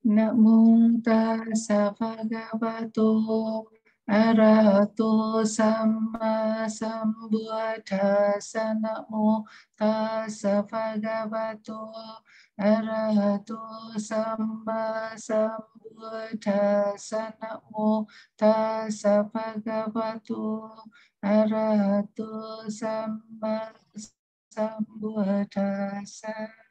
Namo tassa bhagavato arahato samma sambuddhassa. Namo tassa bhagavato arahato samma sambuddhassa. Namo tassa bhagavato arahato samma sambuddhassa.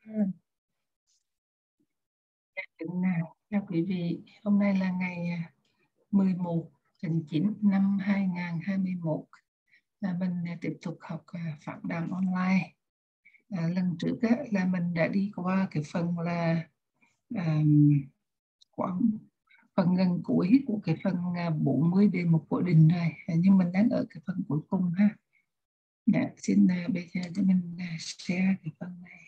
Kính chào quý vị, hôm nay là ngày 11 tháng 9 năm 2021. Mình tiếp tục học Pháp Đàm online. Lần trước là mình đã đi qua cái phần là phần gần cuối của cái phần 40 đề mục của định rồi, nhưng mình đang ở cái phần cuối cùng ha. Xin bây giờ cho mình share cái phần này.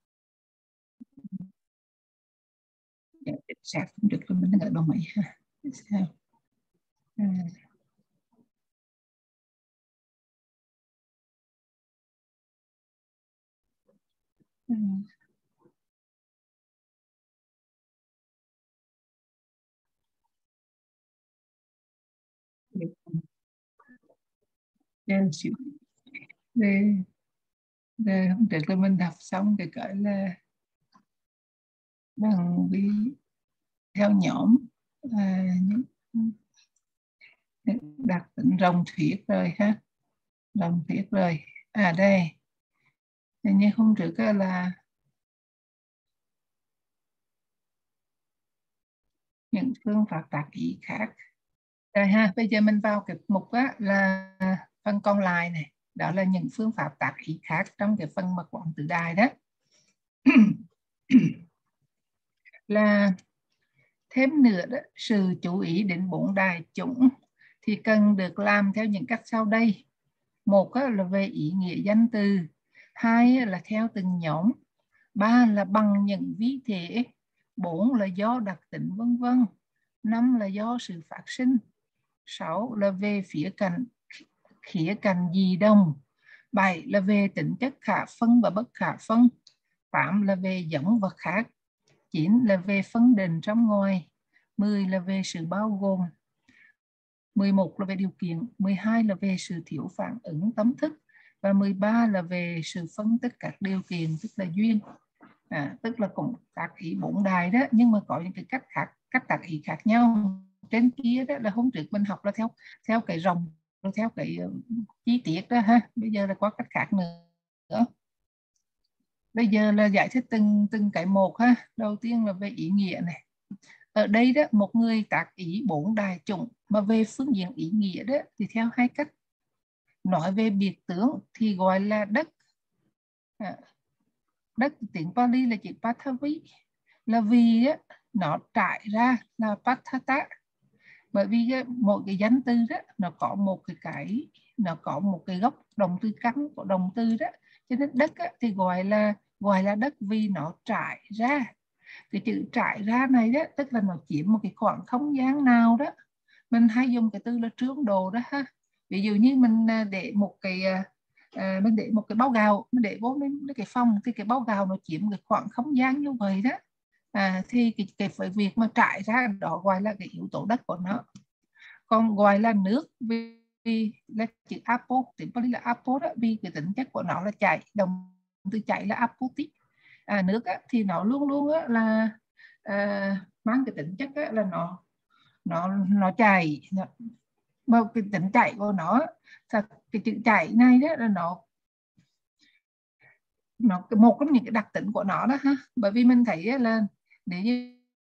Sẽ không được, mình đang ở đồng ý ha. Đây không được là mình đọc xong cái gọi là bằng đi theo nhóm đặt rồng thuyết rồi ha, rồng thuyết rồi. Đây như hôm trước là những phương pháp tác ý khác rồi ha. Bây giờ mình vào cái mục là phần còn lại này, đó là những phương pháp tác ý khác trong cái phần mà quán tự đài đó. Là thêm nữa đó, sự chú ý đến bốn đại chủng thì cần được làm theo những cách sau đây. Một là về ý nghĩa danh từ, hai là theo từng nhóm, ba là bằng những ví thể, bốn là do đặc tính vân vân, năm là do sự phát sinh, sáu là về khía cạnh dị đồng, bảy là về tính chất khả phân và bất khả phân, tám là về giống và khác, 9 là về phân định trong ngoài, 10 là về sự bao gồm, 11 là về điều kiện, 12 là về sự thiếu phản ứng tâm thức, và 13 là về sự phân tích các điều kiện, tức là duyên. Tức là cũng tác ý bốn đài đó, nhưng mà có những cái cách tác ý khác nhau. Trên kia đó là hôm trước mình học là theo cái rồng, theo cái chi tiết đó ha. Bây giờ là có cách khác nữa. Bây giờ là giải thích từng cái một ha. Đầu tiên là về ý nghĩa này. Ở đây đó, một người tác ý bốn đại chủng, mà về phương diện ý nghĩa đó thì theo hai cách. Nói về biệt tướng thì gọi là đất. Đất tiếng Pali là chữ Pathavi, là vì đó, nó trải ra là Pathata. Bởi vì mỗi cái danh từ đó nó có một cái gốc động từ căn của động từ đó, cho nên đất thì gọi là đất vì nó trải ra. Cái chữ trải ra này đó tức là nó chiếm một cái khoảng không gian nào đó. Mình hay dùng cái từ là trương đồ đó ha. Ví dụ như mình để một cái bao gạo, mình để vô cái phòng, thì cái bao gạo nó chiếm cái khoảng không gian như vậy đó. Thì cái việc mà trải ra đó gọi là cái yếu tố đất của nó. Còn gọi là nước vì là chữ apo, tiếng Pali là apo đó, vì cái tính chất của nó là chảy, động từ chảy là apoti. Nước thì nó luôn luôn là mang cái tính chất là nó chảy, mà cái tính chảy của nó, cái chữ chảy này đó là nó một trong những cái đặc tính của nó đó ha. Bởi vì mình thấy là nếu như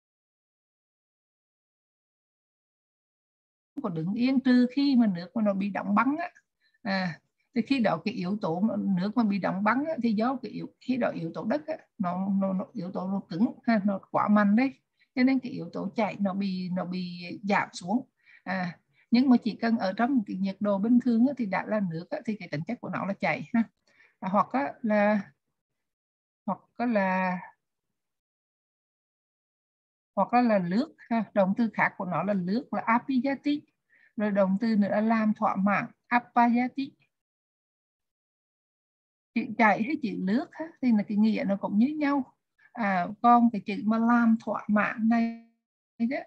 có đứng yên, trừ khi mà nước mà nó bị đóng băng thì khi đó cái yếu tố nước mà bị đóng băng thì do khi đó yếu tố đất nó yếu tố nó cứng nó quá mạnh đấy, cho nên cái yếu tố chảy nó bị giảm xuống. Nhưng mà chỉ cần ở trong cái nhiệt độ bình thường thì đã là nước thì cái tính chất của nó là chảy ha. Hoặc là nước ha. Động từ khác của nó là nước là apiyati, rồi động từ nữa là làm thỏa mãn apayati. Chữ chảy hay chữ nước thì là cái nghĩa nó cũng như nhau. Còn cái chữ mà làm thỏa mãn này đó,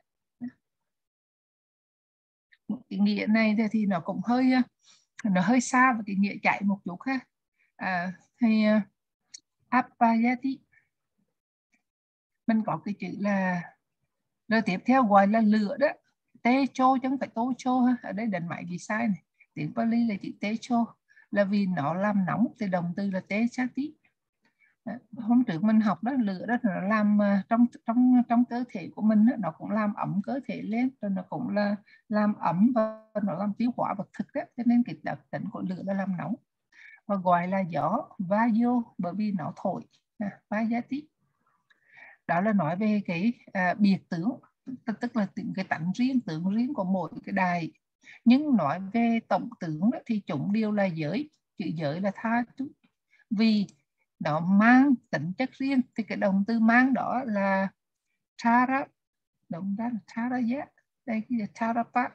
cái nghĩa này thì nó cũng hơi xa với cái nghĩa chạy một chút khác. Thì apayati mình có cái chữ là rồi tiếp theo gọi là lửa đó, tê chô chứ không phải tô chô ha. Ở đây đánh máy ghi sai này, tiếng Pali là chữ tê chô là vì nó làm nóng thì động từ là tê chati. Hôm trước mình học đó, lửa đó nó làm trong cơ thể của mình đó, nó cũng làm ấm cơ thể lên, rồi nó cũng là làm ấm và nó làm tiêu hóa vật thực đó, cho nên cái đặc tính của lửa là làm nóng. Và gọi là gió vayo bởi vì nó thổi, vayati. Đó là nói về cái biệt tướng, tức là cái tánh riêng, tướng riêng của mỗi cái đài. Nhưng nói về tổng tướng thì chúng đều là giới, chữ giới là tha tu, vì nó mang tính chất riêng. Thì cái động từ mang đó là thara, động đó là tharaya, đây là tharapa.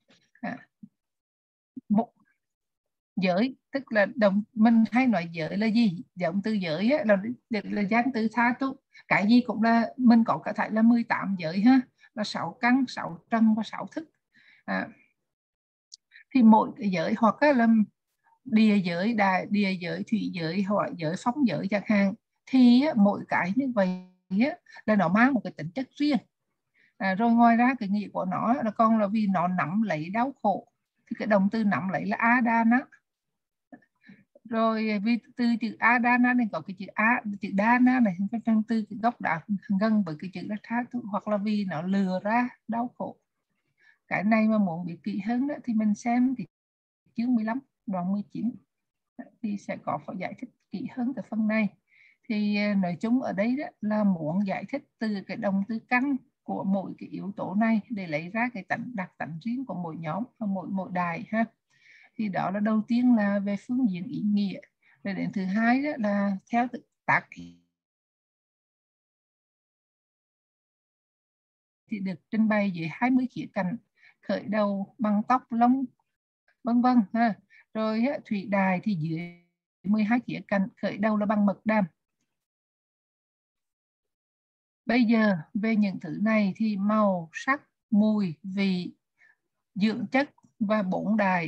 Một giới tức là mình hay nói giới là gì, động từ giới là danh từ tha tu. Cái gì cũng là mình có thể là 18 giới ha, là 6 căn, 6 trần và 6 thức. Thì mỗi cái giới hoặc là địa giới, địa giới, thủy giới, hỏa giới, phong giới chẳng hạn, thì mỗi cái như vậy là nó mang một cái tính chất riêng. Rồi ngoài ra cái nghĩa của nó là còn là vì nó nắm lấy đau khổ, thì cái động từ nắm lấy là adana. Rồi vì từ chữ adana này có cái chữ chữ dana này, trong từ cái gốc đã gần với cái chữ là tha tu, hoặc là vì nó lừa ra đau khổ. Cái này mà muốn biết kỹ hơn đó, thì mình xem cái chương 15 đoạn 19 thì sẽ có phải giải thích kỹ hơn cái phần này. Thì nói chung ở đây đó là muốn giải thích từ cái động từ căn của mỗi cái yếu tố này để lấy ra cái đặc tánh riêng của mỗi nhóm và mỗi đài ha. Thì đó là đầu tiên là về phương diện ý nghĩa. Rồi đến thứ hai đó là theo tác thì được trình bày dưới 20 khía cạnh, khởi đầu bằng tóc lông vân vân ha. Rồi thủy đài thì dưới 12 khía cạnh, khởi đầu là bằng mật đàm. Bây giờ về những thứ này thì màu, sắc, mùi, vị, dưỡng chất và bổn đài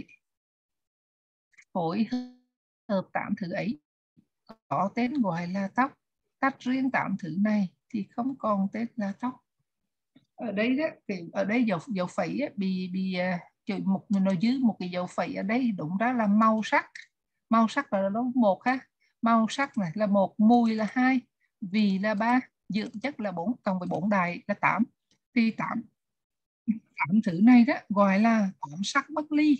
phối hợp 8 thứ ấy có tên gọi là tóc. Tách riêng 8 thứ này thì không còn tên là tóc. Ở đây đó, ở đây dấu phẩy bị chữ một nó dưới một cái dấu phẩy ở đây, đúng ra là màu sắc. Màu sắc là nó một ha, màu sắc này là một, mùi là hai, vị là ba, dưỡng chất là 4, cộng với 4 đài là 8. Thì 8 thứ này đó gọi là 8 sắc bất ly.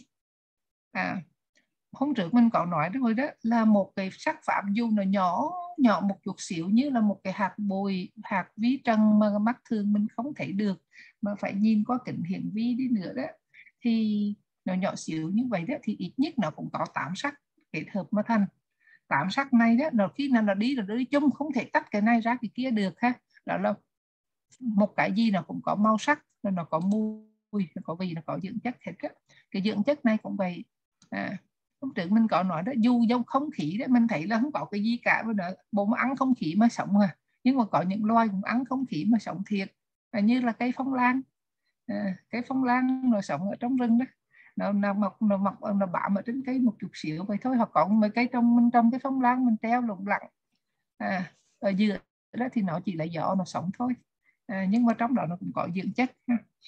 Hôm trước mình có nói rồi đó, là một cái sắc pháp dù nó nhỏ nhỏ một chút xíu, như là một cái hạt bụi, hạt vi trần mà mắt thường mình không thấy được, mà phải nhìn qua kính hiển vi đi nữa đó, thì nó nhỏ xíu như vậy đó, thì ít nhất nó cũng có 8 sắc kết hợp mà thành. 8 sắc này đó, nó khi nào nó đi chung, không thể tách cái này ra cái kia được ha. Đó là một cái gì nó cũng có màu sắc, nó có mùi, nó có vị, nó có dưỡng chất hết á. Cái dưỡng chất này cũng vậy. Hôm trước mình có nói đó, dù trong không khí đó mình thấy là không có cái gì cả, bộ mà ăn không khí mà sống nhưng mà có những loài cũng ăn không khí mà sống thiệt, như là cây phong lan. Cây phong lan nó sống ở trong rừng đó, nó bám ở trên cây một chút xíu vậy thôi, hoặc có mấy cây mình trồng cái phong lan mình treo lủng lẳng ở giữa đó thì nó chỉ là gió nó sống thôi, nhưng mà trong đó nó cũng có dưỡng chất.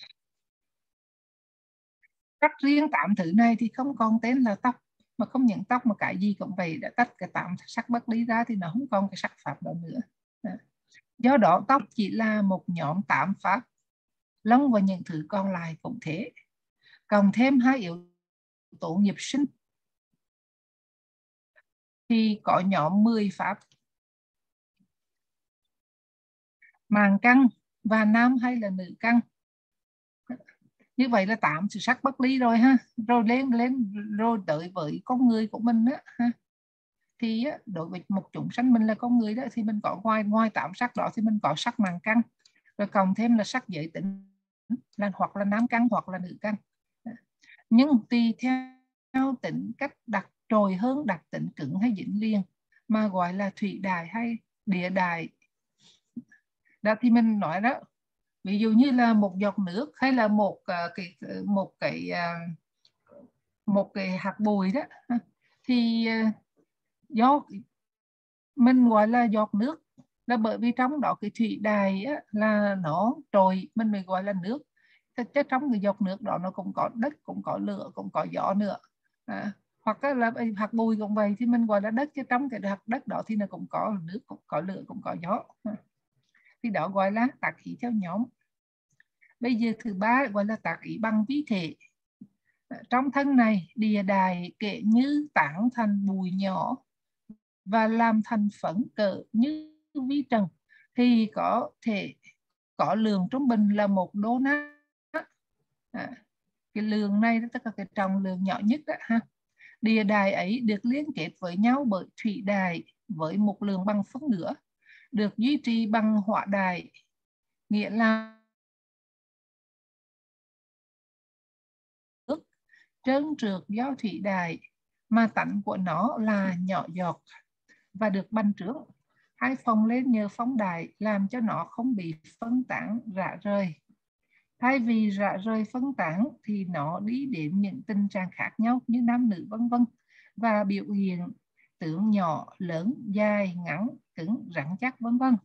Tách riêng 8 thứ này thì không còn tên là tóc, mà không những tóc mà cái gì cũng vậy, đã tách cái 8 sắc bất lý ra thì nó không còn cái sắc pháp đó nữa. Do đó tóc chỉ là một nhóm 8 pháp, lông và những thứ còn lại cũng thế, cộng thêm 2 yếu tố nghiệp sinh thì có nhóm 10 pháp, màng căn và nam hay là nữ căn. Như vậy là 8 sự sắc bất ly rồi ha. Rồi lên rồi tới với con người của mình á ha, thì đối với một chúng sanh mình là con người đó, thì mình có ngoài 8 sắc đó thì mình có sắc màng căn, rồi cộng thêm là sắc giới tính là hoặc là nam căn hoặc là nữ căn. Nhưng tùy theo tính cách đặc trội hơn đặc tính cứng hay dính liền mà gọi là thủy đài hay địa đài, Đó thì mình nói đó, ví dụ như là một giọt nước hay là một cái hạt bụi đó, thì do mình gọi là giọt nước là bởi vì trong đó cái thủy đài á, là nó trôi mình mới gọi là nước. Thực chất trong cái giọt nước đó nó cũng có đất, cũng có lửa, cũng có gió nữa. Hoặc là hạt bụi cũng vậy thì mình gọi là đất, chứ trong cái hạt đất đó thì nó cũng có nước, cũng có lửa, cũng có gió. Thì đó gọi là tác ý theo nhóm. Bây giờ thứ ba gọi là tác ý bằng vi thể. Trong thân này, địa đài kể như tảng thành bụi nhỏ và làm thành phấn cỡ như vi trần, thì có thể có lượng trung bình là 1 đô na. Cái lượng này tức là cái trọng lượng nhỏ nhất đó, ha. Địa đài ấy được liên kết với nhau bởi thủy đài với một lượng bằng phân nửa, được duy trì bằng hỏa đài, nghĩa là nước trơn trượt do thủy đài mà tánh của nó là nhỏ giọt và được bành trướng hay phồng lên nhờ phóng đại, làm cho nó không bị phân tán rã rời. Thay vì rã rời phân tán thì nó đi đến những tình trạng khác nhau như nam nữ vân vân, và biểu hiện tướng nhỏ, lớn, dài, ngắn, cứng, rắn chắc vân vân.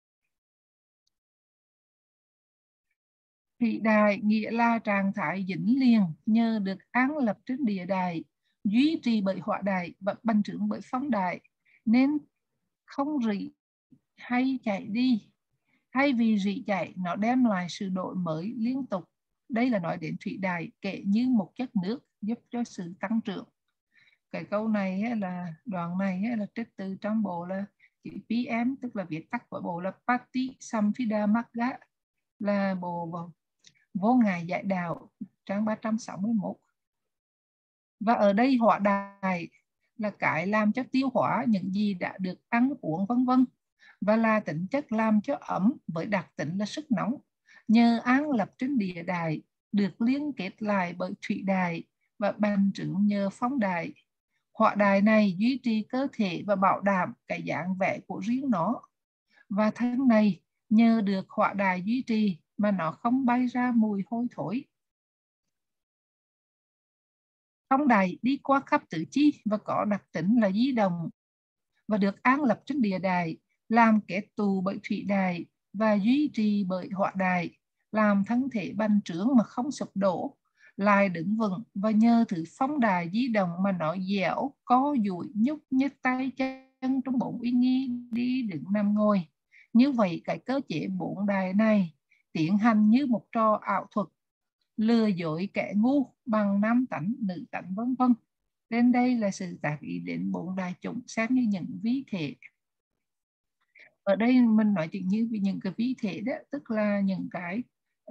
Thủy đài nghĩa là trạng thái dính liền nhờ được an lập trên địa đài, duy trì bởi hỏa đài và bành trướng bởi phóng đài, nên không rỉ hay chạy đi. Thay vì rỉ chạy, nó đem lại sự đổi mới liên tục. Đây là nói đến thủy đài kể như một chất nước giúp cho sự tăng trưởng. Cái câu này là đoạn này là trích từ trong bộ là chữ PM, tức là viết tắt của bộ là Patisamhita-magga, là bộ Vô Ngại Giải Đạo, trang 361. Và ở đây hỏa đài là cái làm cho tiêu hóa những gì đã được ăn uống vân vân, và là tính chất làm cho ấm với đặc tính là sức nóng. Nhờ an lập trên địa đài được liên kết lại bởi thủy đài và bành trướng nhờ phóng đài. Hỏa đài này duy trì cơ thể và bảo đảm cái dáng vẻ của riêng nó. Và thân này nhờ được hỏa đài duy trì mà nó không bay ra mùi hôi thối. Phóng đài đi qua khắp tứ chi và có đặc tính là di động và được an lập trên địa đài, làm kết tụ bởi thủy đài và duy trì bởi hỏa đài, làm thân thể bành trướng mà không sụp đổ, lại đứng vững, và nhờ thứ phóng đài di động mà nó dẻo, co duỗi, nhúc nhích tay chân trong bốn uy nghi đi đứng nằm ngồi. Như vậy cái cơ chế bốn đài này tiến hành như một trò ảo thuật, lừa dối kẻ ngu bằng nam tánh, nữ tánh vân vân. Đến đây là sự tác ý đến bốn đại chúng xem như những ví thể. Ở đây mình nói chỉ như những cái ví thể đó, tức là những cái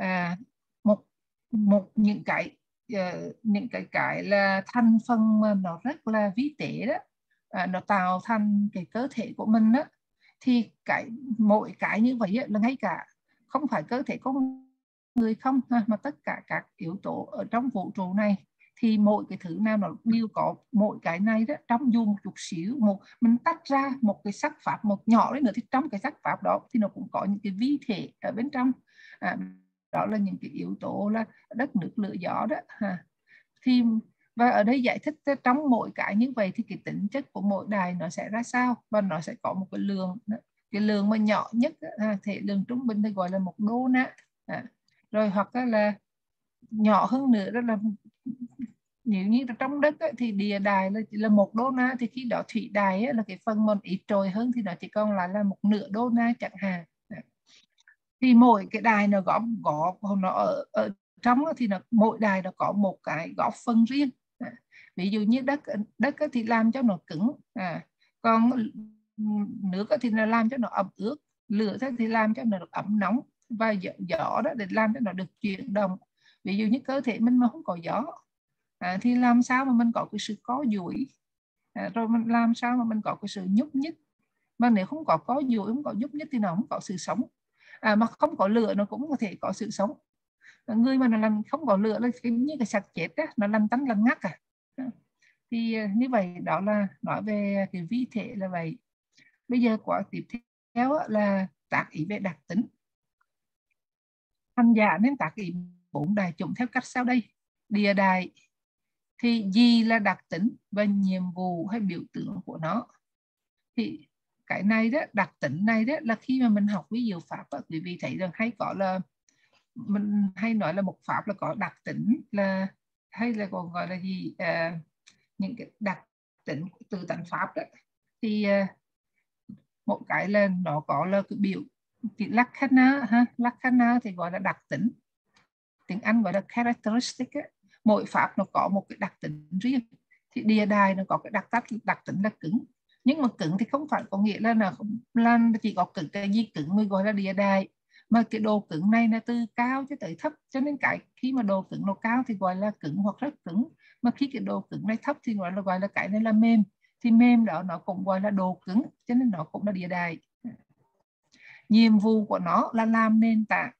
những cái là thành phần mà nó rất là ví tế đó, nó tạo thành cái cơ thể của mình đó. Thì mỗi cái như vậy là ngay cả không phải cơ thể con người không, mà tất cả các yếu tố ở trong vũ trụ này, thì mỗi cái thứ nào nó đều có mỗi cái này đó, trong dù một chút xíu, mình tách ra một cái sắc pháp một nhỏ đấy nữa, thì trong cái sắc pháp đó thì nó cũng có những cái vi thể ở bên trong. Đó là những cái yếu tố là đất nước lửa gió đó. Thì và ở đây giải thích trong mỗi cái như vậy thì cái tính chất của mỗi đài nó sẽ ra sao, và nó sẽ có một cái lượng đó. Cái lượng mà nhỏ nhất thể lượng trung bình thì gọi là 1 đô na. Rồi hoặc là nhỏ hơn nữa đó là nếu như trong đất ấy, thì địa đài là 1 đô na, thì khi đó thủy đài ấy, là cái phần môn ít trồi hơn thì nó chỉ còn lại là 1/2 đô na chẳng hạn. Thì mỗi cái đài nó có nó ở trong thì mỗi đài nó có một cái góp phần riêng. Ví dụ như đất thì làm cho nó cứng, còn nước thì nó làm cho nó ẩm ướt, lửa thì làm cho nó được ẩm nóng, và gió đó để làm cho nó được chuyển động. Ví dụ như cơ thể mình mà không có gió thì làm sao mà mình có cái sự co duỗi, rồi mình làm sao mà mình có cái sự nhúc nhích. Mà nếu không có co duỗi, không có nhúc nhích thì nó không có sự sống. Mà không có lửa nó cũng có thể có sự sống. Người mà nó làm không có lửa là như cái sạch chết á, nó lăn tăn lăn ngắt thì như vậy đó là nói về cái vi thể là vậy. Bây giờ quả tiếp theo là tác ý về đặc tính. Hành giả nên tác ý 4 đại chủng theo cách sau đây. Địa đại thì gì là đặc tính và nhiệm vụ hay biểu tượng của nó. Thì cái này đó, đặc tính này đó là khi mà mình học ví dụ pháp đó, quý vị thấy rằng hay có là mình hay nói là một pháp là có đặc tính là hay là còn gọi là gì những cái đặc tính từ tánh pháp đó. Thì một cái là nó có là cái biểu thì Lakkhana ha, Lakkhana thì gọi là đặc tính, tiếng Anh gọi là characteristic ấy. Mỗi pháp nó có một cái đặc tính riêng. Thì địa đài nó có cái đặc tính là cứng, nhưng mà cứng thì không phải có nghĩa là chỉ có cứng cái gì cứng mới gọi là địa đài, mà cái độ cứng này là từ cao cho tới thấp, cho nên cái khi mà độ cứng nó cao thì gọi là cứng hoặc rất cứng, mà khi cái độ cứng này thấp thì gọi là cái này là mềm, thì mềm đó nó cũng gọi là độ cứng, cho nên nó cũng là địa đài. Nhiệm vụ của nó là làm nền tảng.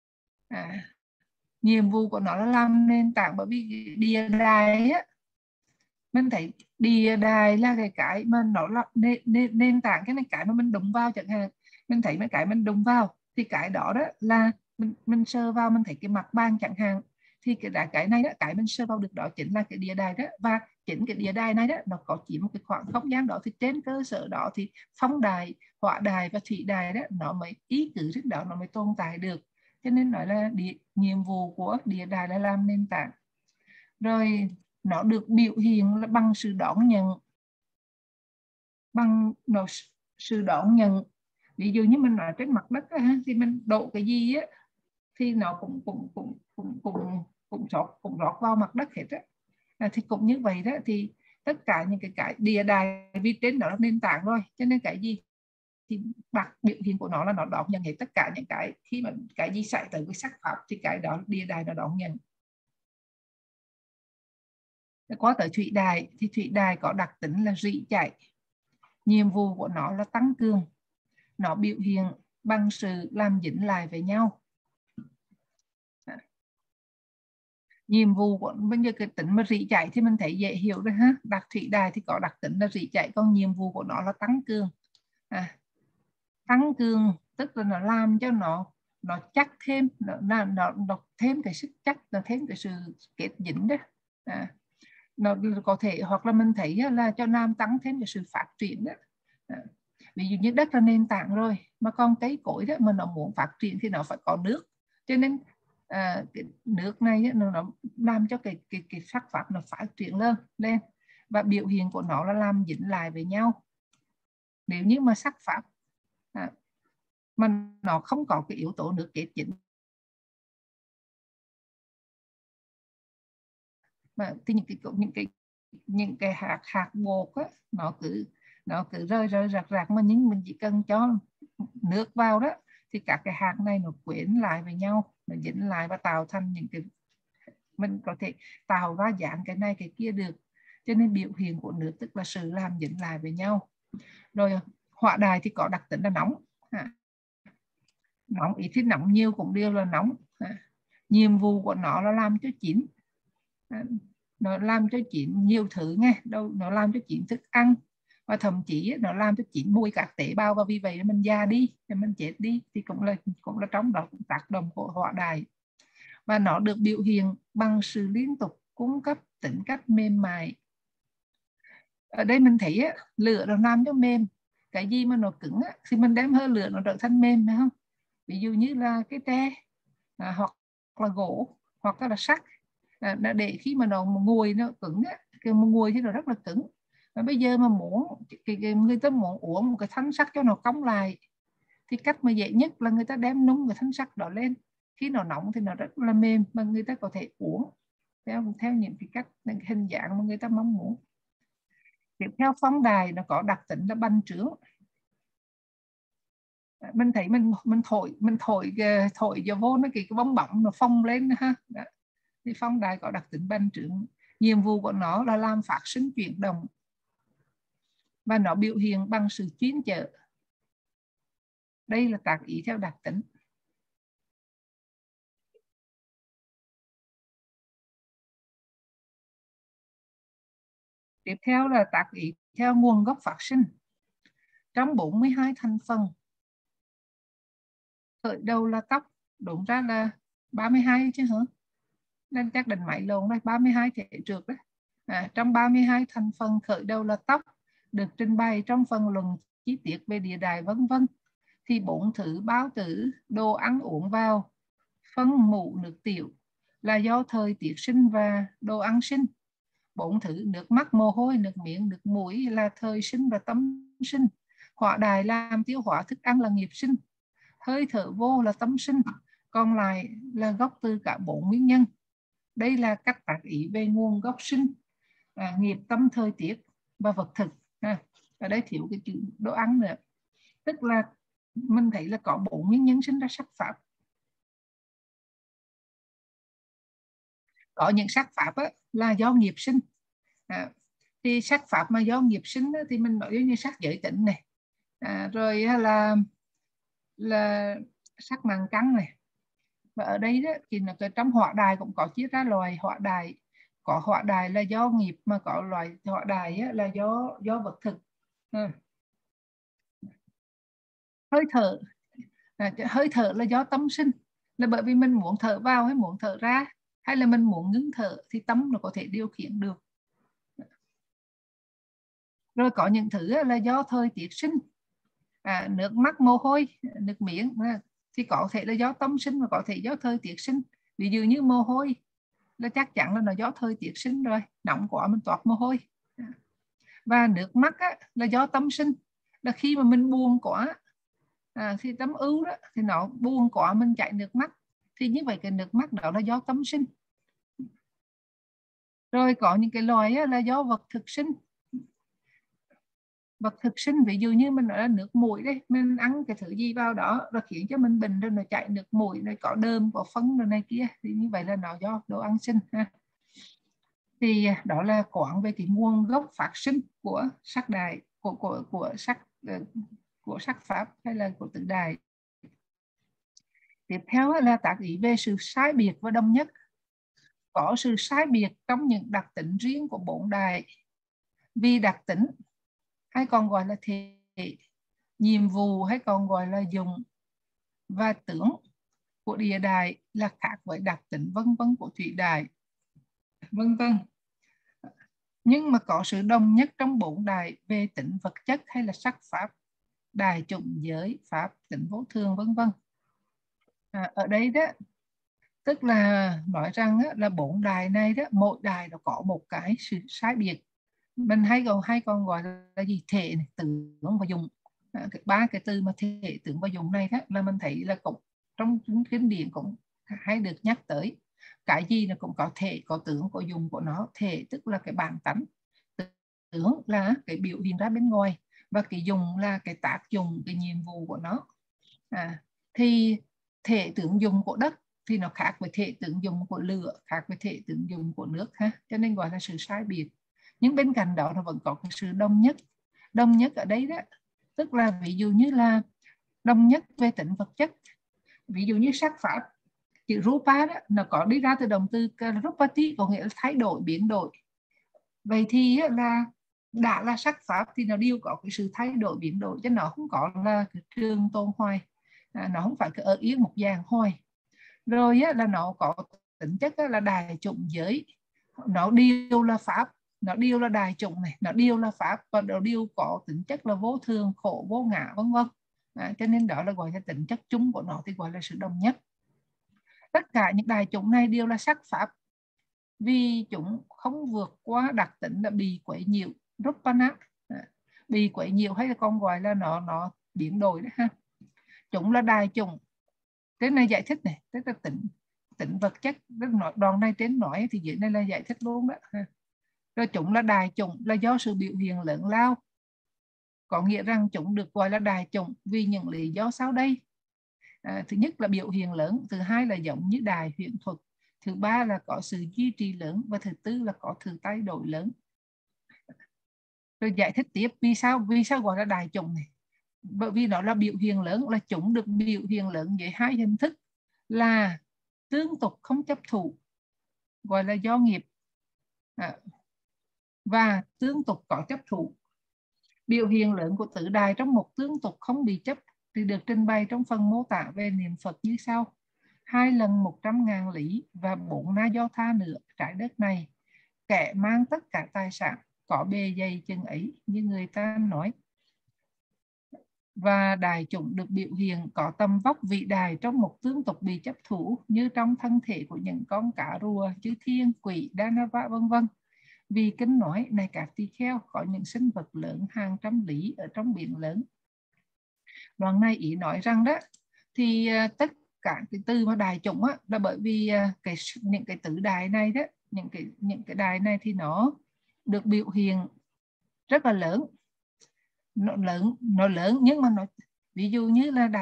Nhiệm vụ của nó là làm nền tảng, bởi vì địa đài á, mình thấy địa đài là cái mà nó là nền tảng, cái này cái mà mình đụng vào chẳng hạn, mình thấy mấy cái mình đụng vào thì cái đó đó là mình sờ vào mình thấy cái mặt bàn chẳng hạn, thì cái này đó, cái mình sờ vào được đó chính là cái địa đài đó, và chính cái địa đài này đó nó có chỉ một cái khoảng không gian đó, thì trên cơ sở đó thì phong đài, hỏa đài và thủy đài đó nó mới ý cử trên đó nó mới tồn tại được, cho nên nói là nhiệm vụ của địa đài là làm nền tảng. Rồi nó được biểu hiện là bằng sự đón nhận, bằng sự đón nhận. Ví dụ như mình nói trên mặt đất thì mình đổ cái gì á thì nó cũng rót vào mặt đất hết á. Thì cũng như vậy đó, thì tất cả những cái địa đài vì trên đó là nền tảng rồi, cho nên cái gì thì mặt biểu hiện của nó là nó đón nhận hết tất cả những cái, khi mà cái gì xảy tới với sắc pháp thì cái đó địa đài nó đón nhận. Qua tới thủy đài thì thủy đài có đặc tính là rỉ chảy. Nhiệm vụ của nó là tăng cường, nó biểu hiện bằng sự làm dính lại với nhau. Nhiệm vụ của bây giờ cái tính mà rỉ chảy thì mình thấy dễ hiểu rồi ha. Đặc thủy đài thì có đặc tính là rỉ chảy, còn nhiệm vụ của nó là tăng cường. Tăng cường tức là nó làm cho nó chắc thêm, nó thêm cái sức chắc, nó thêm cái sự kết dính đó. Nó có thể hoặc là mình thấy là cho nam tăng thêm cái sự phát triển đó. Ví dụ như đất là nền tảng rồi, mà còn cây cối đó mà nó muốn phát triển thì nó phải có nước, cho nên cái nước này nó làm cho cái sắc pháp nó phát triển lên, và biểu hiện của nó là làm dính lại với nhau. Nếu như mà sắc pháp mà nó không có cái yếu tố nước kết dính mà thì những cái hạt bột á, nó cứ rơi rạc, mà nhưng mình chỉ cần cho nước vào đó thì các cái hạt này nó quyện lại với nhau, nó dính lại và tạo thành những cái, mình có thể tạo ra dạng cái này cái kia được, cho nên biểu hiện của nước tức là sự làm dính lại với nhau. Rồi hỏa đài thì có đặc tính là nóng. Nóng ít thì nóng, nhiều cũng đều là nóng. Nhiệm vụ của nó là làm cho chín, nó làm cho chín nhiều thứ nghe, đâu nó làm cho chín thức ăn, và thậm chí nó làm cho chín mùi các tế bào, và vì vậy mình già đi, mình chết đi, thì cũng là trong đó cũng tác động của hỏa đài. Và nó được biểu hiện bằng sự liên tục cung cấp tính cách mềm mại. Ở đây mình thấy lửa nó làm cho mềm, cái gì mà nó cứng thì mình đem hơi lửa nó trở thành mềm, phải không? Ví dụ như là cái tre hoặc là gỗ hoặc là sắt, để khi mà nó nguội nó cứng cái nguội thì nó rất là cứng. Và bây giờ mà muốn người ta muốn uống một cái thanh sắt cho nó cong lại thì cách mà dễ nhất là người ta đem nung cái thanh sắt đó lên, khi nó nóng thì nó rất là mềm mà người ta có thể uống theo những cái cách, những cái hình dạng mà người ta mong muốn. Tiếp theo phong đài nó có đặc tính là bành trướng. Mình thấy mình thổi vô vô nó cái bong bóng nó phồng lên ha. Đó. Thì phong đài có đặc tính bành trướng. Nhiệm vụ của nó là làm phát sinh chuyển động, và nó biểu hiện bằng sự chuyên chở. Đây là tác ý theo đặc tính. Tiếp theo là tác ý theo nguồn gốc phát sinh. Trong 42 thành phần khởi đầu là tóc, đúng ra là 32 chứ hả? Nên chắc định máy lộn đây, 32 thể trượt đấy. Trong 32 thành phần khởi đầu là tóc được trình bày trong phần luận chi tiết về địa đài vân vân, thì 4 thứ bao tử, đồ ăn uống vào, phân mũ nước tiểu là do thời tiết sinh và đồ ăn sinh. 4 thứ nước mắt, mồ hôi, nước miệng, nước mũi là thời sinh và tâm sinh. Hỏa đài làm tiêu hóa thức ăn là nghiệp sinh. Hơi thở vô là tâm sinh, còn lại là gốc từ cả 4 nguyên nhân. Đây là cách tác ý về nguồn gốc sinh, nghiệp, tâm, thời tiết và vật thực. Ở đây thiếu cái chữ đồ ăn nữa, tức là mình thấy là có 4 nguyên nhân sinh ra sắc pháp. Có những sắc pháp là do nghiệp sinh. Thì sắc pháp mà do nghiệp sinh thì mình nói như sắc giới tính này, rồi là sắc mạng căn này. Và ở đây đó thì trong hỏa đài cũng có chia ra loài hỏa đài. Có hỏa đài là do nghiệp, mà có loài hỏa đài là do vật thực. Hơi thở là do tâm sinh, là bởi vì mình muốn thở vào hay muốn thở ra, hay là mình muốn ngưng thở thì tâm nó có thể điều khiển được. Rồi có những thứ là do thời tiết sinh, nước mắt, mồ hôi, nước miếng thì có thể là do tâm sinh và có thể do thời tiết sinh. Ví dụ như mồ hôi là chắc chắn là nó do thời tiết sinh rồi, nóng quá mình toát mồ hôi. Và nước mắt là do tâm sinh, là khi mà mình buồn quá, thì tâm ưu đó thì nó buồn quá mình chảy nước mắt, thì như vậy cái nước mắt đó là do tâm sinh. Rồi có những cái loài là do vật thực sinh. Vật thực sinh ví dụ như mình nói là nước mũi đây, mình ăn cái thứ gì vào đó rồi khiến cho mình bệnh, rồi nó chảy nước mũi, rồi có đơm, có phấn rồi này kia, thì như vậy là nó do đồ ăn sinh ha. Thì đó là quán về cái nguồn gốc phát sinh của sắc đài, của sắc pháp hay là của tử đài. Tiếp theo là tác ý về sự sai biệt và đồng nhất. Có sự sai biệt trong những đặc tính riêng của 4 đài, vì đặc tính hay còn gọi là thể, nhiệm vụ hay còn gọi là dụng và tướng của địa đài là khác với đặc tính vân vân của thủy đài, vân vân. Nhưng mà có sự đồng nhất trong 4 đài về tính vật chất hay là sắc pháp, đài chủng giới pháp, tính vô thường, vân vân. Ở đây đó tức là nói rằng là 4 đài này đó, mỗi đài nó có một cái sự sai biệt. Mình hay còn gọi là gì, thể này, tướng và dụng. Ba cái từ mà thể, tướng và dụng này đó là mình thấy là cũng trong kinh điển cũng hay được nhắc tới. Cái gì nó cũng có thể, có tướng, có dụng của nó. Thể tức là cái bản tánh, tướng là cái biểu hiện ra bên ngoài, và cái dụng là cái tác dụng, cái nhiệm vụ của nó. Thì thể tướng dụng của đất thì nó khác với thể tướng dụng của lửa, khác với thể tướng dụng của nước ha, cho nên gọi là sự sai biệt. Nhưng bên cạnh đó nó vẫn có cái sự đồng nhất. Đồng nhất ở đây đó tức là ví dụ như là đồng nhất về tính vật chất. Ví dụ như sắc pháp, chữ rupa đó nó có đi ra từ động từ rupati, có nghĩa là thay đổi, biến đổi. Vậy thì là đã là sắc pháp thì nó đều có cái sự thay đổi, biến đổi, chứ nó không có là cái trường tồn hoài, nó không phải ở yên một dạng hoài. Rồi là nó có tính chất là đài chủng giới, nó đều là pháp, nó đều là đài chủng này, nó đều là pháp, và nó đều có tính chất là vô thường, khổ, vô ngã, vân vân. Cho nên đó là gọi là tính chất chung của nó thì gọi là sự đồng nhất. Tất cả những đài chủng này đều là sắc pháp, vì chúng không vượt qua đặc tính là bị quấy nhiễu, rupana, bị quấy nhiễu hay là còn gọi là nó biến đổi đấy ha. Chúng là đài chủng. Cái này giải thích này, tức là tính vật chất. Đoạn này trên nói thì dưới này là giải thích luôn đó. Rồi chúng là đài chủng là do sự biểu hiện lớn lao. Có nghĩa rằng chúng được gọi là đài chủng vì những lý do sau đây. Thứ nhất là biểu hiện lớn, thứ hai là giống như đài huyễn thuật, thứ ba là có sự duy trì lớn, và thứ tư là có sự thay đổi lớn. Rồi giải thích tiếp vì sao gọi là đài chủng này. Bởi vì nó là biểu hiện lớn, là chúng được biểu hiện lớn với hai hình thức là tương tục không chấp thủ, gọi là do nghiệp, và tương tục có chấp thủ. Biểu hiện lớn của tử đài trong một tương tục không bị chấp thì được trình bày trong phần mô tả về niệm Phật như sau: 2 lần 100.000 lý và 4 na do tha nữa trái đất này, kẻ mang tất cả tài sản có bề dày chừng ấy như người ta nói, và đại chúng được biểu hiện có tầm vóc vĩ đại trong một tương tục bị chấp thủ như trong thân thể của những con cá rùa, chư thiên, quỷ, Danava vân vân. Vì kinh nói này các tỳ kheo, có những sinh vật lớn hàng trăm lý ở trong biển lớn. Đoạn này ý nói rằng đó thì tất cả cái từ mà đại chúng á, là bởi vì những cái tứ đại này đó, những cái đài này thì nó được biểu hiện rất là lớn, nó lớn nhưng mà nó ví dụ như là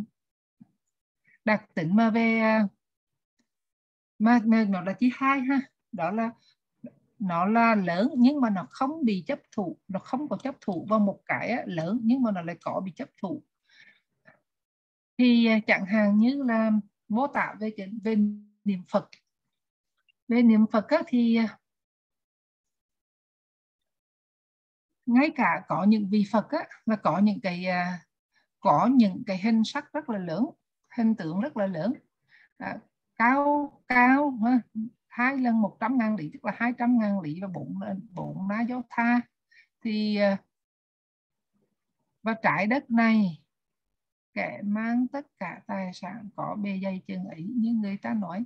đặc tính mà về mà nó là chỉ hai ha, đó là nó là lớn nhưng mà nó không bị chấp thủ, nó không có chấp thủ vào một cái lớn nhưng mà nó lại có bị chấp thủ. Thì chẳng hạn như là mô tả về niệm Phật. Về niệm Phật á, thì ngay cả có những vị Phật á, là có những cái hình sắc rất là lớn, hình tượng rất là lớn, cao ha, 2 lần 100.000 lý tức là 200.000 lý và 4 na do tha. Thì và trái đất này, kẻ mang tất cả tài sản có bề dày chừng ấy như người ta nói.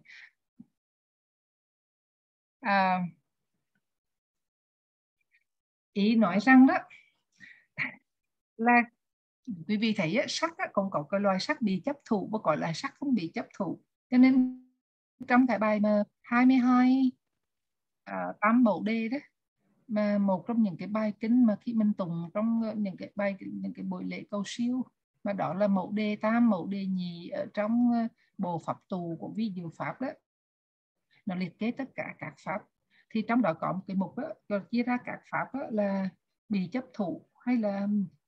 Ý nói rằng đó là quý vị thấy sắc cũng có cái loài sắc bị chấp thủ và gọi là sắc không bị chấp thủ. Cho nên trong cái bài mà 22 tam bảo đề đó, mà một trong những cái bài kinh mà khi mình tụng trong những cái buổi lễ cầu siêu, mà đó là mẫu đề tam, mẫu đề nhị ở trong bộ pháp tù của vi diệu pháp đó, nó liệt kê tất cả các pháp. Thì trong đó có một cái mục đó, chia ra các pháp đó là bị chấp thủ hay là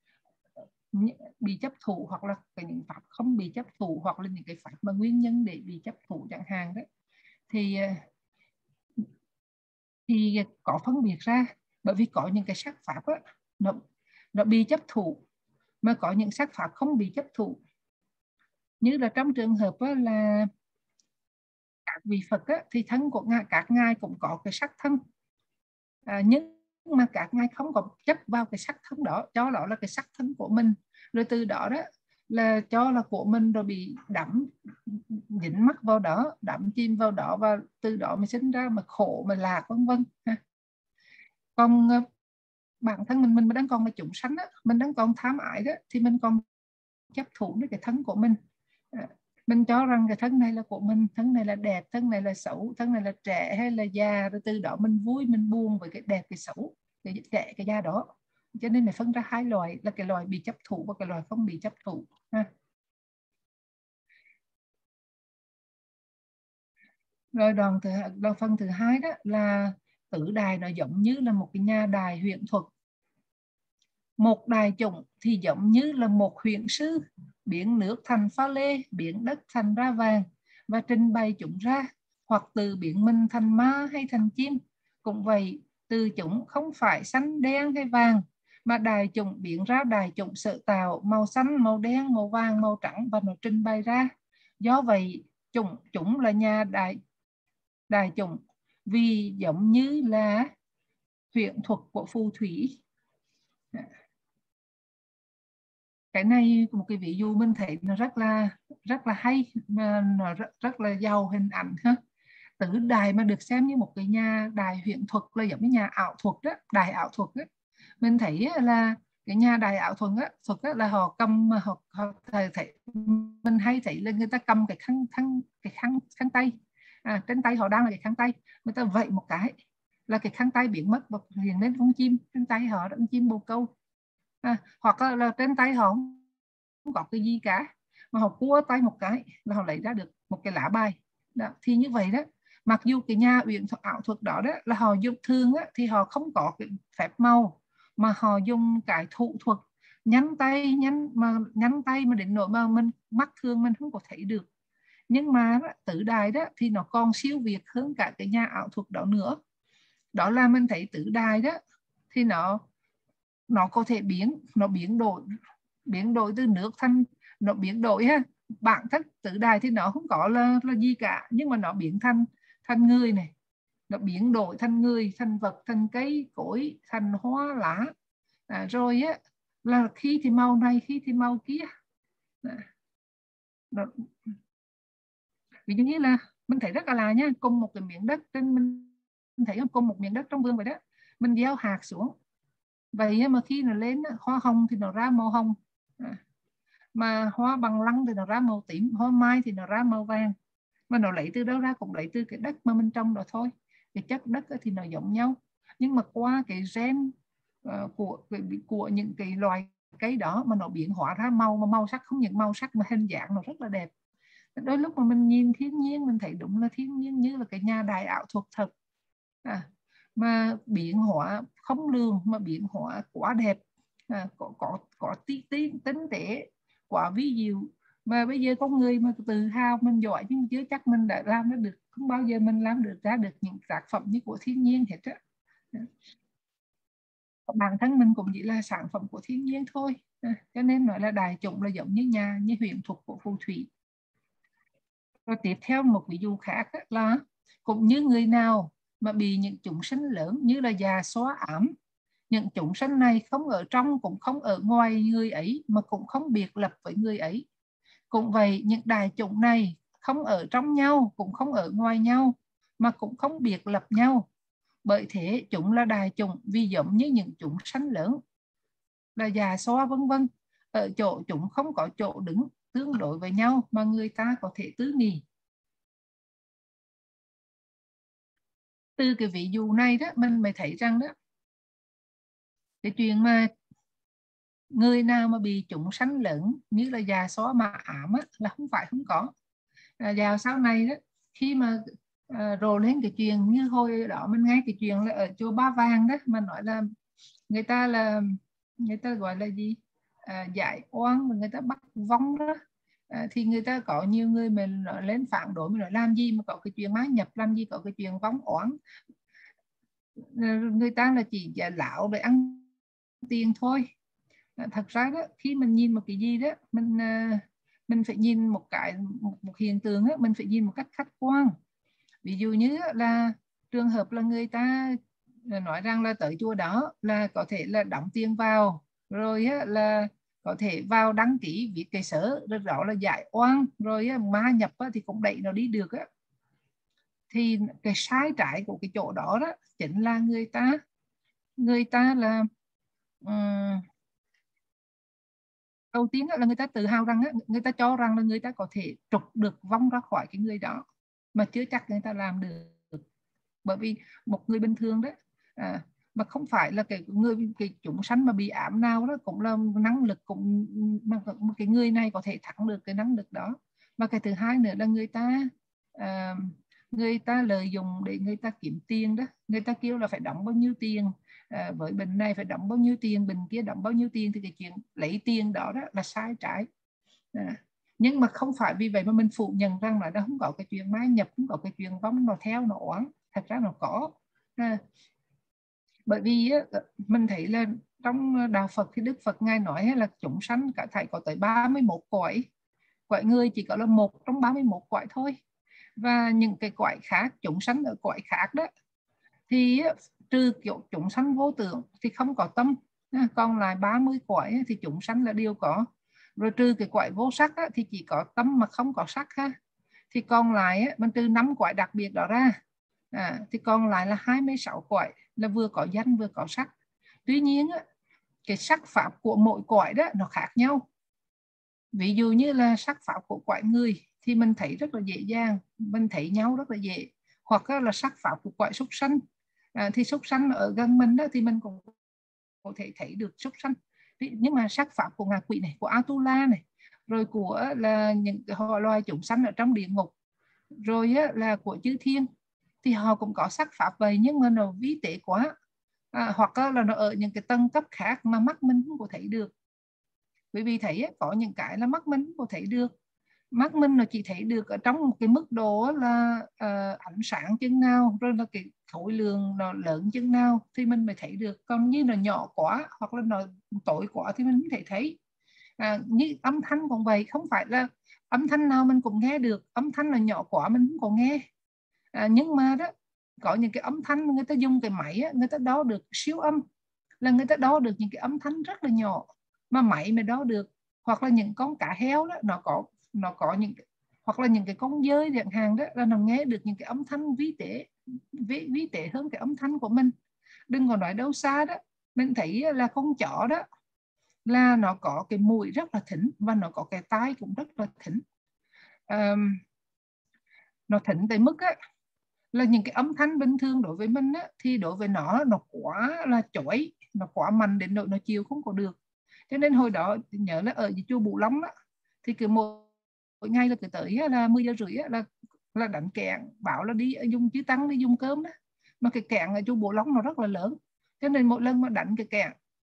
bị chấp thủ, hoặc là những pháp không bị chấp thủ, hoặc là những cái pháp mà nguyên nhân để bị chấp thủ chẳng hạn đấy, thì có phân biệt ra. Bởi vì có những cái sắc pháp á, nó bị chấp thủ, mà có những sắc pháp không bị chấp thủ. Như là trong trường hợp á, là các vị Phật á, thì thân của các ngài cũng có cái sắc thân, nhưng mà các ngài không có chấp vào cái sắc thân đó, cho đó là cái sắc thân của mình, rồi từ đó đó là cho là của mình, rồi bị dính mắc vào đó, đắm chìm vào đó, và từ đó mới sinh ra mà khổ, mà lạc vân vân. Còn bản thân mình đang còn là chúng sanh á, mình đang còn tham ái đó, thì mình còn chấp thủ với cái thân của mình. Mình cho rằng cái thân này là của mình, thân này là đẹp, thân này là xấu, thân này là trẻ hay là già, rồi từ đó mình vui mình buồn với cái đẹp cái xấu, cái trẻ cái già đó. Cho nên là phân ra hai loại, là cái loại bị chấp thủ và cái loại không bị chấp thủ ha. Rồi đoạn phần thứ hai đó là tử đài, nó giống như là một cái nhà đài huyễn thuật. Một đài chủng thì giống như là một huyền sư biến nước thành pha lê, biến đất thành ra vàng và trình bày chúng ra, hoặc từ biến mình thành ma hay thành chim. Cũng vậy, từ chúng không phải xanh đen hay vàng, mà đài chủng biến ra đài chủng sở tạo màu xanh, màu đen, màu vàng, màu trắng và nó trình bày ra. Do vậy chúng là nhà đài chủng, vì giống như là huyễn thuật của phù thủy. Cái này một cái ví dụ mình thấy nó rất là hay, mà nó rất là giàu hình ảnh ha. Tứ đài mà được xem như một cái nhà đài huyễn thuật, là giống như nhà ảo thuật đó, đài ảo thuật đó. Mình thấy là cái nhà đài ảo thuật á, là họ cầm, họ thấy mình hay thấy là người ta cầm cái khăn tay, trên tay họ đang là cái khăn tay, người ta vẫy một cái là cái khăn tay biến mất và hiện lên con chim trên tay họ, con chim bồ câu. Hoặc là trên tay họ không có cái gì cả, mà họ cua tay một cái là họ lấy ra được một cái lá bài đó. Thì như vậy đó, mặc dù cái nhà uyển thuật ảo thuật đó là họ dùng thường thì họ không có cái phép màu, mà họ dùng cái thủ thuật nhắn tay mà đến nỗi mà mình mắt thường mình không có thấy được. Nhưng mà tử đài đó thì nó còn siêu việt hơn cả cái nhà ảo thuật đó nữa. Đó là mình thấy tử đài đó thì nó có thể biến đổi từ nước thành nó biến đổi ha. Bản thân tứ đại thì nó không có là gì cả, nhưng mà nó biến thành người này, nó biến đổi thành người, thành vật, thành cây cối, thành hoa lá. Rồi á là khi thì màu này, khi thì màu kia. Ví dụ như là mình thấy rất là lạ nha, cùng một cái miếng đất trên, mình thấy cùng một miếng đất trong vườn vậy đó, mình gieo hạt xuống vậy mà khi nó lên hoa hồng thì nó ra màu hồng, mà hoa bằng lăng thì nó ra màu tím, hoa mai thì nó ra màu vàng. Mà nó lấy từ đâu ra? Cũng lấy từ cái đất mà mình trồng đó thôi. Cái chất đất thì nó giống nhau, nhưng mà qua cái gen của những cái loài cây đó mà nó biến hóa ra màu, mà màu sắc không những màu sắc mà hình dạng nó rất là đẹp. Đôi lúc mà mình nhìn thiên nhiên mình thấy đúng là thiên nhiên như là cái nhà đài ảo thuật thật, mà biến hóa không lường, mà biến hóa quá đẹp, có tinh tế, quá vi diệu. Mà bây giờ con người mà tự hào mình giỏi nhưng chưa chắc mình đã làm nó được, không bao giờ mình làm được ra được những tác phẩm như của thiên nhiên hết á. Bản thân mình cũng chỉ là sản phẩm của thiên nhiên thôi, cho nên nói là đại chúng là giống như nhà, như huyền thuật của phù thủy. Rồi tiếp theo một ví dụ khác là cũng như người nào mà bị những chúng sanh lớn như là già xóa ảm, những chúng sanh này không ở trong cũng không ở ngoài người ấy, mà cũng không biệt lập với người ấy. Cũng vậy, những đại chúng này không ở trong nhau cũng không ở ngoài nhau, mà cũng không biệt lập nhau. Bởi thế chúng là đại chúng vì giống như những chúng sanh lớn là già xóa vân vân, ở chỗ chúng không có chỗ đứng tương đối với nhau mà người ta có thể tư nghị. Từ cái ví dụ này đó mình mới thấy rằng đó, cái chuyện mà người nào mà bị chúng sanh lớn như là già xóa mà ảm á, là không phải không có. Vào sau này đó, khi mà rồ lên cái chuyện như hồi đó mình nghe cái chuyện là ở chùa Ba Vàng đó, mà nói là người ta gọi là gì, giải oan và người ta bắt vong đó. Thì người ta có nhiều người mình nói lên phản đối, mình nói làm gì mà có cái chuyện má nhập, làm gì có cái chuyện vong oán. Người ta là chỉ giả lão để ăn tiền thôi. Thật ra đó, khi mình nhìn một cái gì đó, mình phải nhìn một hiện tượng đó, mình phải nhìn một cách khách quan. Ví dụ như là trường hợp là người ta nói rằng là tới chùa đó là có thể là đóng tiền vào, rồi là có thể vào đăng ký viết cái sớ, rồi đó là giải oan, rồi ma nhập thì cũng đẩy nó đi được á. Thì cái sai trái của cái chỗ đó đó chính là người ta là đầu tiên là người ta tự hào rằng người ta cho rằng là người ta có thể trục được vong ra khỏi cái người đó, mà chưa chắc người ta làm được. Bởi vì một người bình thường đó, mà không phải là cái chúng sanh mà bị ám nào đó cũng là năng lực, cũng mà cái người này có thể thắng được cái năng lực đó. Và cái thứ hai nữa là người ta lợi dụng để người ta kiếm tiền đó. Người ta kêu là phải đóng bao nhiêu tiền, với bệnh này phải đóng bao nhiêu tiền, bệnh kia đóng bao nhiêu tiền, thì cái chuyện lấy tiền đó là sai trái. Nhưng mà không phải vì vậy mà mình phủ nhận rằng là nó không có cái chuyện mai nhập, không có cái chuyện vong nó theo nó oán. Thật ra nó có. Bởi vì mình thấy là trong đạo Phật thì Đức Phật ngài nói là chúng sanh cả thảy có tới 31 cõi. Cõi người chỉ có là một trong 31 cõi thôi. Và những cái cõi khác, chúng sanh ở cõi khác đó, thì trừ kiểu chúng sanh vô tưởng thì không có tâm, còn lại 30 cõi thì chúng sanh là đều có. Rồi trừ cái cõi vô sắc thì chỉ có tâm mà không có sắc ha. Thì còn lại mình trừ 5 cõi đặc biệt đó ra, thì còn lại là 26 cõi là vừa có danh vừa có sắc. Tuy nhiên cái sắc pháp của mỗi cõi đó nó khác nhau. Ví dụ như là sắc pháp của cõi người thì mình thấy rất là dễ dàng, mình thấy nhau rất là dễ. Hoặc là sắc pháp của cõi súc sanh, thì súc sanh ở gần mình đó thì mình cũng có thể thấy được súc sanh. Nhưng mà sắc pháp của ngạ quỷ này, của Atula này, rồi của là những loài chúng sanh ở trong địa ngục, rồi là của chư thiên, thì họ cũng có sắc pháp vậy, nhưng mà nó vi tế quá, hoặc là nó ở những cái tầng cấp khác mà mắt mình không có thấy được. Bởi vì thấy có những cái là mắt mình không có thấy được. Mắt mình nó chỉ thấy được ở trong một cái mức độ là ánh sáng chừng nào, rồi là cái khối lượng nó lớn chừng nào thì mình mới thấy được. Còn như nó nhỏ quá hoặc là nó tối quá thì mình không thể thấy. Như âm thanh cũng vậy, không phải là âm thanh nào mình cũng nghe được, âm thanh là nhỏ quá mình không có nghe. Nhưng mà đó có những cái âm thanh người ta dùng cái máy á, người ta đo được siêu âm, là người ta đo được những cái âm thanh rất là nhỏ mà máy mới đo được. Hoặc là những con cá heo đó nó có những, hoặc là những cái con dơi chẳng hạn đó, là nó nghe được những cái âm thanh vi tế hơn cái âm thanh của mình. Đừng có nói đâu xa đó, mình thấy là con chó đó là nó có cái mũi rất là thính và nó có cái tai cũng rất là thính. Nó thính tới mức á, là những cái âm thanh bình thường đối với mình á, thì đối với nó quá là chói, nó quá mạnh đến nỗi nó chịu không có được. Cho nên hồi đó nhớ là ở chùa Bửu Long đó, thì cứ mỗi ngày là cứ tới là 10 giờ rưỡi là đánh kẹn bảo là đi dùng chữ tăng đi dùng cơm đó. Mà cái kẹn ở chùa Bửu Long nó rất là lớn, cho nên mỗi lần mà đánh cái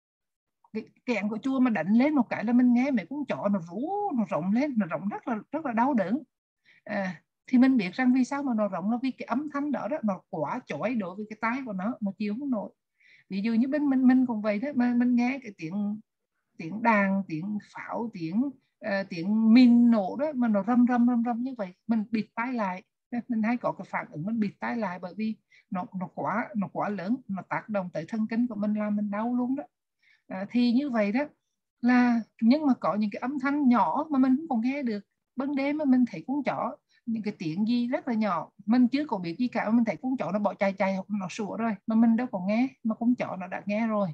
kẹn của chùa mà đánh lên một cái là mình nghe mấy con chó nó rú, nó rộng lên, nó rộng rất là đau đớn. Thì mình biết rằng vì sao mà nó rộng, là vì cái âm thanh đó nó quá chói đối với cái tai của nó chịu không nổi. Ví dụ như bên mình cũng vậy đó, mà mình nghe cái tiếng đàn, tiếng pháo, tiếng min nổ đó mà nó rầm rầm như vậy, mình bịt tai lại. Mình hay có cái phản ứng mình bịt tai lại, bởi vì nó quá lớn, nó tác động tới thần kinh của mình, làm mình đau luôn đó. Thì như vậy đó là, nhưng mà có những cái âm thanh nhỏ mà mình không còn nghe được. Ban đêm mà mình thấy con chó những cái tiếng gì rất là nhỏ, mình chưa có biết gì cả, mình thấy con chó nó bỏ chạy hoặc nó sủa rồi mà mình đâu có nghe, mà con chó nó đã nghe rồi.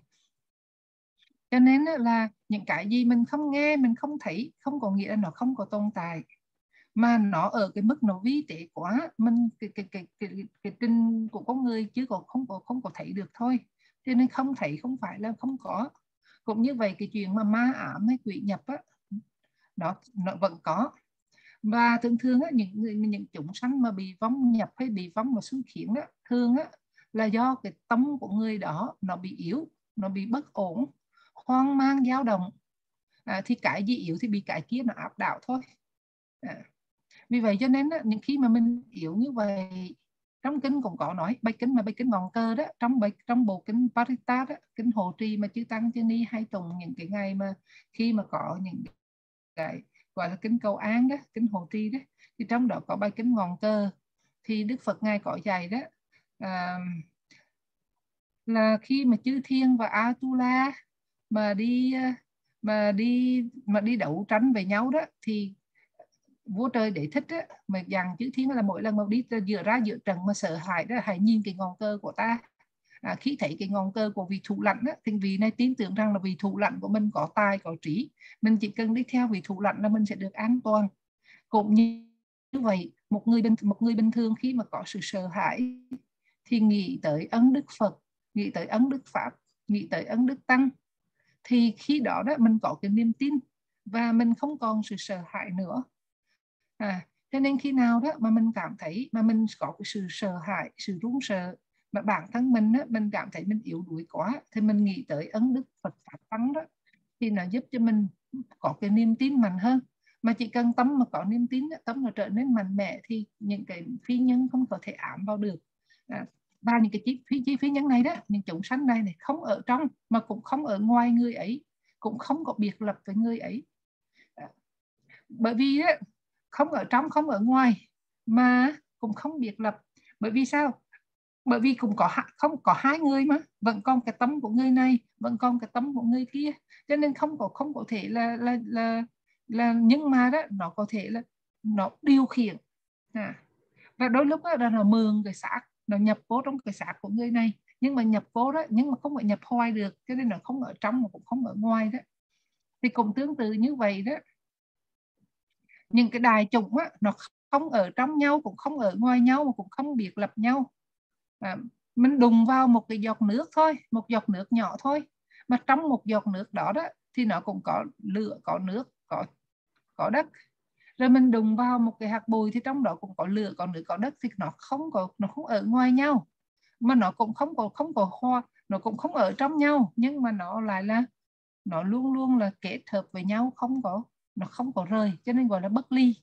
Cho nên là những cái gì mình không nghe, mình không thấy, không có nghĩa là nó không có tồn tại, mà nó ở cái mức nó vi tế quá, mình cái trình của con người chứ không có thấy được thôi. Cho nên không thấy không phải là không có. Cũng như vậy, cái chuyện mà ma ám hay quỷ nhập á, nó vẫn có. Và thường thường á, những chúng sanh mà bị vong nhập hay bị vong mà xuất hiện đó, thường á, là do cái tâm của người đó nó bị yếu, nó bị bất ổn, hoang mang dao động. Thì cái gì yếu thì bị cái kia nó áp đảo thôi. Vì vậy cho nên á, những khi mà mình yếu như vậy, trong kinh cũng có nói, bài kinh ngọn cờ đó, trong bộ kinh Parita đó, kinh hộ trì mà chư tăng chư ni hay tụng những cái ngày mà khi mà có những cái gọi là kinh cầu an đó, kinh hộ trì đó, thì trong đó có bài kinh ngọn cờ. Thì Đức Phật ngài có dạy đó, là khi mà chư thiên và Atula mà đi đấu tranh với nhau đó, thì vua trời Đế Thích á, mà dặn chư thiên là mỗi lần mà đi giữa trận mà sợ hãi đó, hãy nhìn cái ngọn cờ của ta. Khi thấy cái ngọn cờ của vị thủ lãnh á, thì vị này tin tưởng rằng là vị thủ lãnh của mình có tài có trí, mình chỉ cần đi theo vị thủ lãnh là mình sẽ được an toàn. Cũng như vậy, một người bình thường khi mà có sự sợ hãi thì nghĩ tới ân đức Phật, nghĩ tới ân đức Pháp, nghĩ tới ân đức Tăng, thì khi đó mình có cái niềm tin và mình không còn sự sợ hãi nữa. Cho nên khi nào đó mà mình cảm thấy mà mình có cái sự sợ hãi, sự run sợ, mà bản thân mình cảm thấy mình yếu đuối quá, thì mình nghĩ tới ân đức Phật Pháp Tăng đó, thì nó giúp cho mình có cái niềm tin mạnh hơn. Mà chỉ cần tâm mà có niềm tin, tâm nó trở nên mạnh mẽ, thì những cái phi nhân không có thể ám vào được. Và những cái chi phi nhân này đó, những chúng sanh này không ở trong mà cũng không ở ngoài người ấy, cũng không có biệt lập với người ấy. Bởi vì không ở trong không ở ngoài mà cũng không biệt lập. Bởi vì sao? Bởi vì cũng không có hai người, mà vẫn còn cái tâm của người này, vẫn còn cái tâm của người kia, cho nên không có thể là nhưng mà đó nó có thể là nó điều khiển. Và đôi lúc đó là nó mượn cái xác, nó nhập vô trong cái xác của người này, nhưng mà nhập vô đó, nhưng mà không phải nhập hoài được, cho nên nó không ở trong mà cũng không ở ngoài đó. Thì cũng tương tự như vậy đó, những cái đài chủng nó không ở trong nhau, cũng không ở ngoài nhau, mà cũng không biệt lập nhau. Mình đụng vào một cái giọt nước thôi, một giọt nước nhỏ thôi, mà trong một giọt nước đó thì nó cũng có lửa, có nước, có đất. Rồi mình đụng vào một cái hạt bụi thì trong đó cũng có lửa, có nước, có đất, thì nó không ở ngoài nhau, mà nó cũng không có hoa, nó cũng không ở trong nhau, nhưng mà nó lại là nó luôn luôn là kết hợp với nhau, nó không có rời, cho nên gọi là bất ly.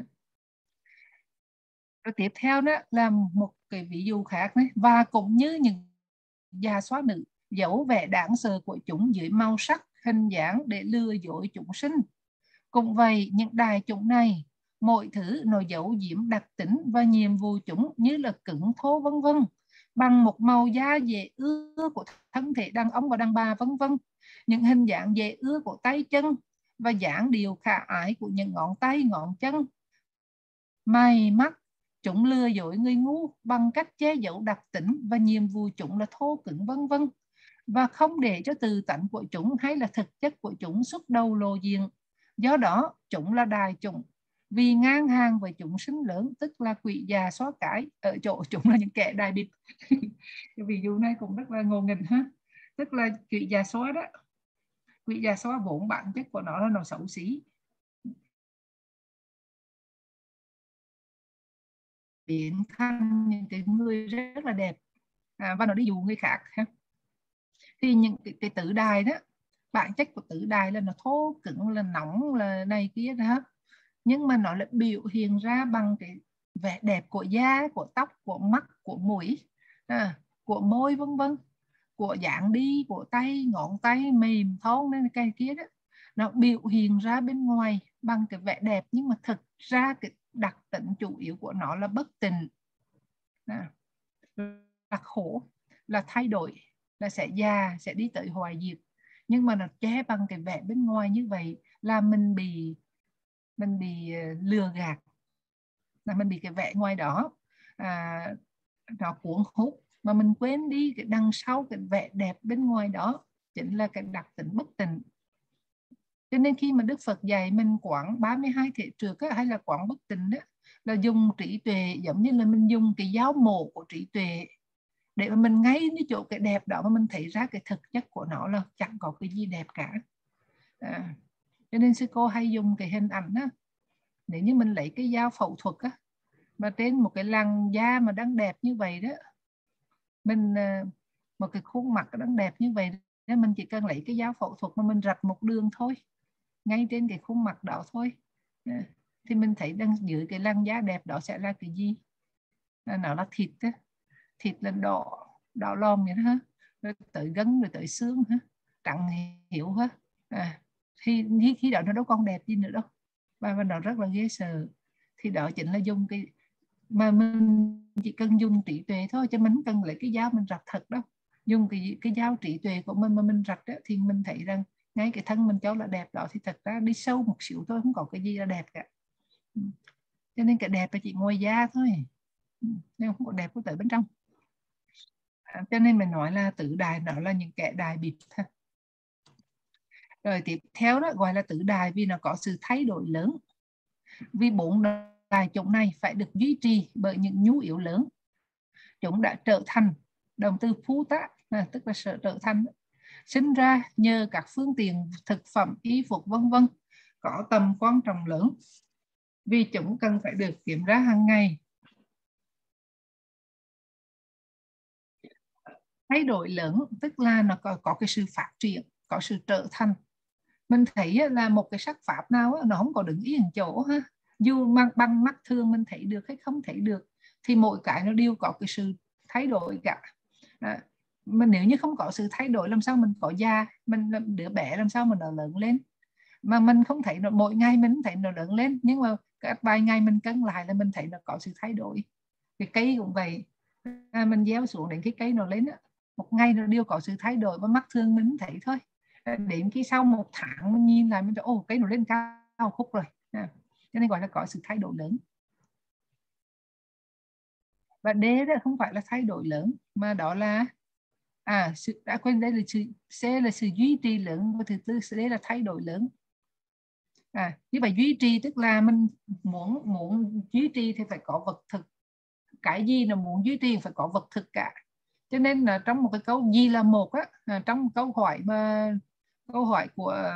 Rồi tiếp theo đó là một cái ví dụ khác đấy. Và cũng như những già xoá nữ, dấu vẻ đáng sợ của chúng dưới màu sắc, hình dáng để lừa dối chúng sinh. Cũng vậy, những đại chúng này, mỗi thứ nó giấu giếm đặc tính và nhiệm vụ chúng như là cứng thô vân vân, bằng một màu da dễ ưa của thân thể đàn ông và đàn bà vân vân, những hình dạng dễ ưa của tay chân và dáng điệu khả ái của những ngón tay ngón chân. Mày mắt, chúng lừa dối người ngu bằng cách che giấu đặc tính và nhiệm vụ chúng là thô cứng vân vân, và không để cho từ tánh của chúng hay là thực chất của chúng xuất đầu lộ diện. Do đó chúng là đại chúng vì ngang hàng với chúng sinh lớn, tức là quỷ già xóa cái, ở chỗ chúng là những kẻ đại bịp. Ví dụ này cũng rất là ngộ nghĩnh ha, tức là quỷ già xóa đó. Quỷ già xóa vốn bản chất của nó là nó xấu xí, biến thành những cái người rất là đẹp, và nó đi dụ người khác ha. Thì những cái tử đài đó, bản chất của tử đài là nó thô cứng, là nóng, là này kia đó, nhưng mà nó lại biểu hiện ra bằng cái vẻ đẹp của da, của tóc, của mắt, của mũi, của môi vân vân, của dáng đi, của tay, ngón tay mềm thon nên cái kia đó, nó biểu hiện ra bên ngoài bằng cái vẻ đẹp, nhưng mà thực ra cái đặc tính chủ yếu của nó là bất tịnh, là khổ, là thay đổi, là sẽ già, sẽ đi tới hoại diệt. Nhưng mà nó che bằng cái vẻ bên ngoài như vậy là mình bị lừa gạt, là mình bị cái vẻ ngoài đó nó cuốn hút, mà mình quên đi cái đằng sau cái vẻ đẹp bên ngoài đó chính là cái đặc tính bất tịnh. Cho nên khi mà Đức Phật dạy mình quán 32 thể trượt hay là quán bất tịnh đó, là dùng trí tuệ, giống như là mình dùng cái dao mổ của trí tuệ để mà mình ngay cái chỗ cái đẹp đó mà mình thấy ra cái thực chất của nó là chẳng có cái gì đẹp cả. Cho nên sư cô hay dùng cái hình ảnh đó, nếu như mình lấy cái dao phẫu thuật á, mà trên một cái làn da mà đang đẹp như vậy đó, mình một cái khuôn mặt đang đẹp như vậy đó, mình chỉ cần lấy cái dao phẫu thuật mà mình rạch một đường thôi, ngay trên cái khuôn mặt đó thôi, thì mình thấy đang dưới cái làn da đẹp đó sẽ là cái gì? Nó là thịt đó. Thịt là đỏ đỏ lòm vậy đó, rồi tới gân, rồi tới xương ha, trắng hiểu ha. Thì khi đó nó đâu còn đẹp gì nữa đâu, và nó rất là ghê sợ. Thì đó chính là dùng cái mà mình chỉ cần dùng trí tuệ thôi, chứ mình không cần lấy cái dao mình rạch thật đâu. Dùng cái dao trí tuệ của mình mà mình rạch đó, thì mình thấy rằng ngay cái thân mình cho là đẹp đó, thì thật ra đi sâu một xíu thôi, không có cái gì là đẹp cả. Cho nên cái đẹp là chỉ ngoài da thôi, nhưng không có đẹp của tới bên trong. Cho nên mình nói là tử đài đó là những kẻ đài bịp thôi. Rồi tiếp theo đó gọi là tử đài vì nó có sự thay đổi lớn. Vì bốn đài chúng này phải được duy trì bởi những nhu yếu lớn. Chúng đã trở thành, động từ phú tá, tức là trở thành, sinh ra nhờ các phương tiện thực phẩm, y phục vân vân có tầm quan trọng lớn, vì chúng cần phải được kiểm ra hàng ngày. Thay đổi lớn tức là nó có cái sự phát triển, có sự trở thành. Mình thấy là một cái sắc pháp nào nó không có đứng yên chỗ ha, dù bằng mắt thường mình thấy được hay không thấy được, thì mỗi cái nó đều có cái sự thay đổi cả. Mà nếu như không có sự thay đổi, làm sao mình có già, mình đứa bé làm sao mà nó lớn lên, mà mình không thấy nó, mỗi ngày mình thấy nó lớn lên, nhưng mà các vài ngày mình cân lại là mình thấy nó có sự thay đổi. Cái cây cũng vậy, mình gieo xuống đến cái cây nó lên đó, một ngày nó đều có sự thay đổi, và mắt thường mình thấy thôi. Đến khi sau một tháng mình nhìn lại mình thấy cây nó lên cao khúc rồi. Cho nên gọi là có sự thay đổi lớn. Và D đó không phải là thay đổi lớn, mà đó là đã quên, đây là sự C là sự duy trì lớn, và thứ tư D là thay đổi lớn. Như vậy duy trì tức là mình muốn duy trì thì phải có vật thực. Cái gì là muốn duy trì phải có vật thực cả. Cho nên là trong một cái câu gì là một trong câu hỏi của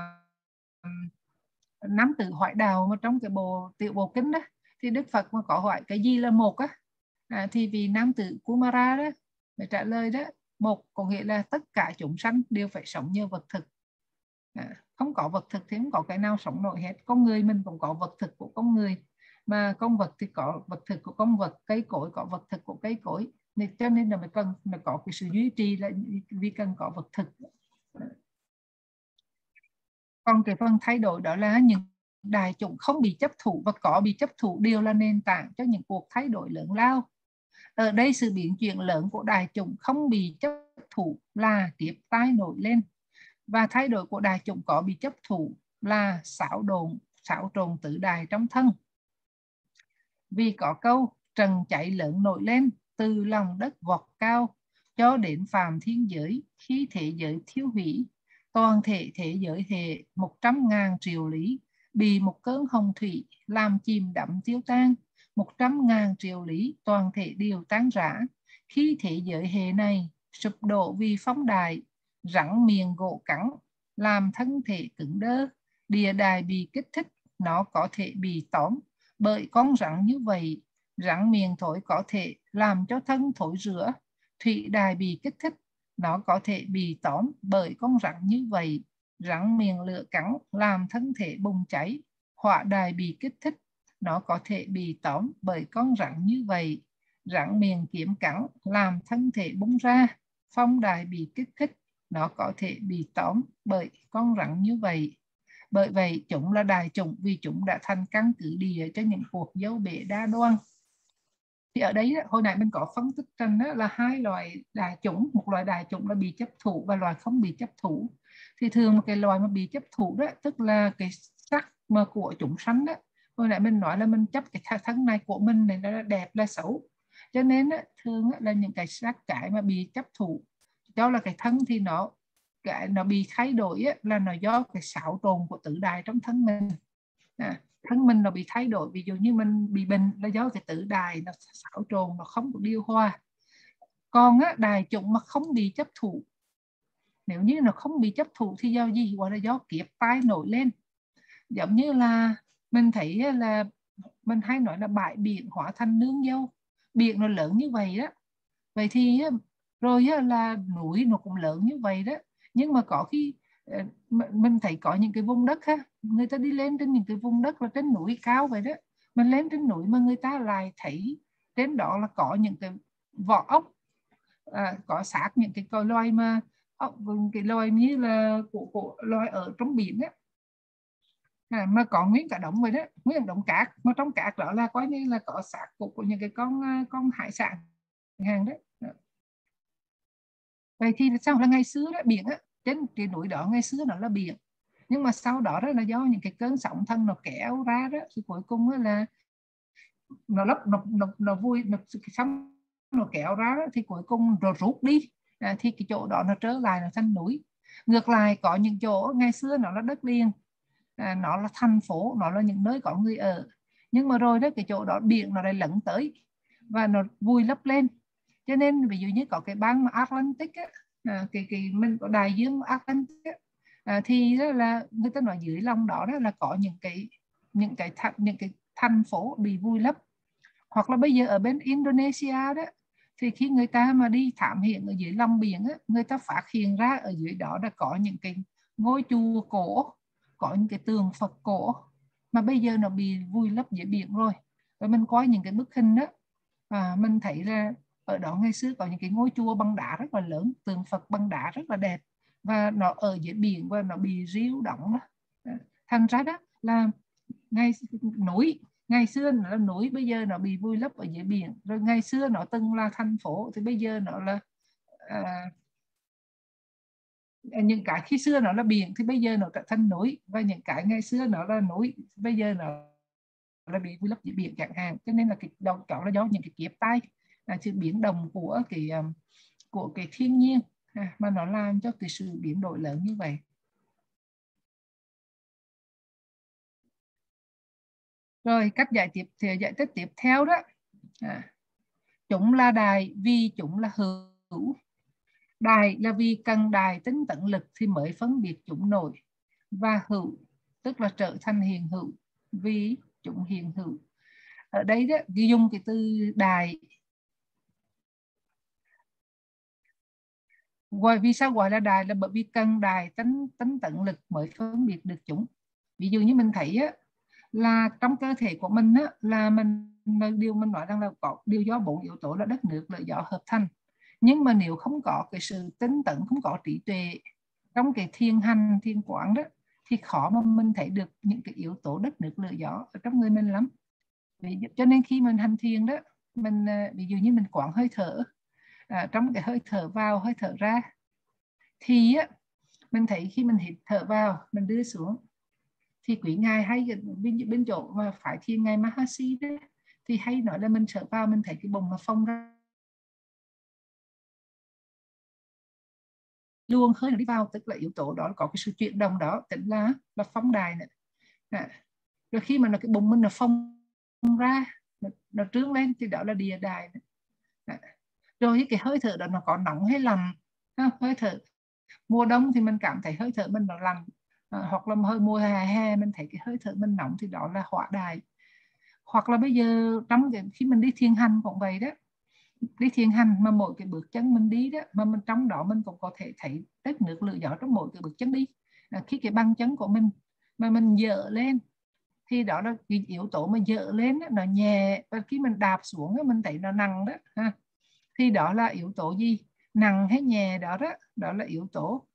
Nam Tử Hoại Đào mà trong cái bộ Tiểu Bộ Kinh đó, thì Đức Phật mà có hỏi cái gì là một thì vì Nam Tử Kumara đó phải trả lời đó, một có nghĩa là tất cả chúng sanh đều phải sống như vật thực. Không có vật thực thì không có cái nào sống nổi hết. Con người mình cũng có vật thực của con người, mà con vật thì có vật thực của con vật, cây cối có vật thực của cây cối. Cho nên là mình có cái sự duy trì là vì cần có vật thực. Còn cái phần thay đổi đó là những đài chủng không bị chấp thủ và có bị chấp thủ đều là nền tảng cho những cuộc thay đổi lớn lao. Ở đây sự biến chuyển lớn của đài chủng không bị chấp thủ là tiếp tai nổi lên, và thay đổi của đài chủng có bị chấp thủ là xáo trộn tứ đài trong thân. Vì có câu trần cháy lớn nổi lên từ lòng đất vọt cao cho đến phàm thiên giới, khi thế giới thiêu hủy, toàn thể thế giới hệ 100.000 triệu lý bị một cơn hồng thủy làm chìm đắm tiêu tan, 100.000 triệu lý toàn thể đều tan rã. Khi thế giới hệ này sụp đổ vì phóng đại, rắn miệng gỗ cắn làm thân thể cứng đơ, địa đài bị kích thích, nó có thể bị tóm bởi con rắn như vậy. Rắn miệng thối có thể làm cho thân thối rữa. Thủy đài bị kích thích, nó có thể bị tóm bởi con rắn như vậy. Rắn miệng lửa cắn làm thân thể bùng cháy. Hỏa đài bị kích thích, nó có thể bị tóm bởi con rắn như vậy. Rắn miệng kiếm cắn làm thân thể bung ra. Phong đài bị kích thích, nó có thể bị tóm bởi con rắn như vậy. Bởi vậy chúng là đài chủng vì chúng đã thành căn cứ địa cho những cuộc dấu bể đa đoan. Thì ở đấy hồi nãy mình có phân tích rằng là hai loại đài chủng, một loại đài chủng là bị chấp thủ và loại không bị chấp thủ. Thì thường cái loại mà bị chấp thủ đó tức là cái sắc mà của chúng sanh đó. Hồi nãy mình nói là mình chấp cái thân này của mình này nó đẹp là xấu, cho nên thường là những cái sắc cái mà bị chấp thủ cho là cái thân thì nó bị thay đổi là nó do cái xáo trộn của tứ đài trong thân mình. Thân mình nó bị thay đổi, ví dụ như mình bị bệnh là do cái tứ đài nó xáo trộn, nó không có điều hòa. Còn đài chủng mà không bị chấp thủ, nếu như nó không bị chấp thủ thì do gì? Gọi là do kiếp tai nổi lên. Giống như là mình thấy là mình hay nói là bãi biển hóa thành nương dâu. Biển nó lớn như vậy đó, vậy thì rồi là núi nó cũng lớn như vậy đó, nhưng mà có khi mình thấy có những cái vùng đất người ta đi lên trên những cái vùng đất là trên núi cao vậy đó, mình lên trên núi mà người ta lại thấy trên đó là có những cái vỏ ốc, có xác những cái loài mà cái loài như là của loài ở trong biển á, mà có nguyên cả đống vậy đó, nguyên đống cát, mà trong cát đó là coi như là có xác của những cái con hải sản hàng đấy. Vậy thì sao là ngày xưa đó biển trên cái núi đó ngày xưa nó là biển, nhưng mà sau đó là do những cái cơn sóng thần nó kéo ra đó, thì cuối cùng là nó lấp nó vui cái sóng nó kéo ra đó, thì cuối cùng rồi rút đi, thì cái chỗ đó nó trở lại nó thành núi. Ngược lại có những chỗ ngày xưa nó là đất liền, nó là thành phố, nó là những nơi có người ở, nhưng mà rồi đó cái chỗ đó biển nó lại lấn tới và nó vùi lấp lên. Cho nên ví dụ như có cái bang Atlantic cái mình có đại dương Atlantic thì đó là người ta nói dưới lòng đó là có những cái thành phố bị vùi lấp. Hoặc là bây giờ ở bên Indonesia đó, thì khi người ta mà đi thám hiểm ở dưới lòng biển người ta phát hiện ra ở dưới đó đã có những cái ngôi chùa cổ, có những cái tường Phật cổ mà bây giờ nó bị vùi lấp dưới biển rồi. Và mình coi những cái bức hình đó, mình thấy là ở đó ngày xưa có những cái ngôi chùa bằng đá rất là lớn, tượng Phật bằng đá rất là đẹp, và nó ở dưới biển và nó bị ríu động đó. Thành ra đó là núi ngày xưa nó là núi, bây giờ nó bị vùi lấp ở dưới biển. Rồi ngày xưa nó từng là thành phố thì bây giờ nó là những cái khi xưa nó là biển thì bây giờ nó trở thành núi, và những cái ngày xưa nó là núi bây giờ nó là bị vùi lấp dưới biển chẳng hạn. Cho nên là cái đó là do những cái kiếp tai, sự biến động của cái thiên nhiên mà nó làm cho cái sự biến đổi lớn như vậy. Rồi cách giải thích tiếp theo đó, chúng là đài vì chúng là hữu. Đài là vì cần đài tính tận lực thì mới phân biệt chúng nổi, và hữu tức là trở thành hiện hữu vì chúng hiện hữu. Ở đây đó dùng cái từ đài. Vì sao gọi là đài là bởi vì cần đài tính tận lực mới phân biệt được chúng. Ví dụ như mình thấy là trong cơ thể của mình là điều mình nói rằng là có điều do 4 yếu tố là đất nước lửa gió hợp thành. Nhưng mà nếu không có cái sự tính tận, không có trí tuệ trong cái thiền hành thiền quán đó, thì khó mà mình thấy được những cái yếu tố đất nước lửa gió ở trong người mình lắm. Cho nên khi mình hành thiền đó, mình ví dụ như mình quán hơi thở, trong cái hơi thở vào hơi thở ra, thì á, mình thấy khi mình hít thở vào mình đưa xuống, thì quý ngài hay bên chỗ mà phải thiền ngài Mahasi đấy, thì hay nói là mình thở vào mình thấy cái bụng nó phồng ra, luồng hơi đi vào, tức là yếu tố đó có cái sự chuyển động đó, tính là phóng đài nữa. Rồi khi mà cái bụng mình nó phồng ra, nó trướng lên thì đó là địa đài. Rồi cái hơi thở đó nó có nóng hay lạnh, hơi thở mùa đông thì mình cảm thấy hơi thở mình nó lạnh, hoặc là hơi mùa hè mình thấy cái hơi thở mình nóng thì đó là hỏa đài. Hoặc là bây giờ trong khi mình đi thiền hành cũng vậy đó, đi thiền hành mà mỗi cái bước chân mình đi đó, mà mình trong đó mình cũng có thể thấy đất nước lửa gió trong mỗi cái bước chân đi. Khi cái băng chân của mình mà mình dỡ lên thì đó là cái yếu tố mà dỡ lên đó, nó nhẹ, và khi mình đạp xuống đó, mình thấy nó nặng đó ha. Thì đó là yếu tố gì, nặng hay nhẹ đó đó, đó là yếu tố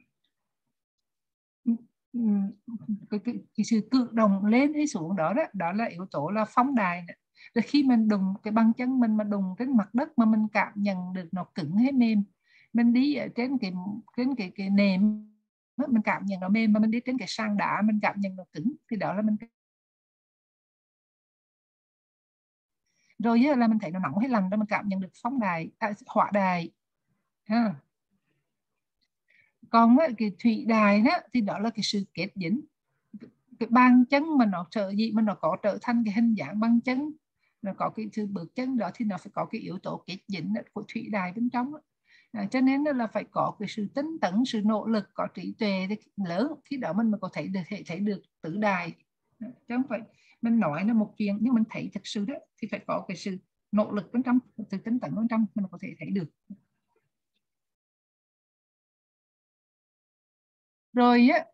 cái sự cử động lên hay xuống đó đó, đó là yếu tố là phóng đài. Rồi khi mình đụng cái băng chân mình mà đụng trên mặt đất mà mình cảm nhận được nó cứng hay mềm, mình đi ở trên cái nệm mình cảm nhận nó mềm, mà mình đi trên cái sàn đá mình cảm nhận nó cứng, thì đó là mình. Rồi là mình thấy nó nóng hay lạnh, đó mình cảm nhận được phóng đài, hỏa đài ha. Còn cái thủy đài đó, thì đó là cái sự kết dính, cái bàn chân mà nó trở gì mà nó có trở thành cái hình dạng bàn chân, nó có cái sự bước chân đó thì nó phải có cái yếu tố kết dính của thủy đài bên trong. Cho nên là phải có cái sự tinh tấn, sự nỗ lực, có trí tuệ lớn, khi đó mình mới có thể thấy được tứ đài. Chứ không phải mình nói là một chuyện nhưng mình thấy thật sự đó thì phải có cái sự nỗ lực bên trong, sự tinh tấn bên trong mình có thể thấy được. Rồi á,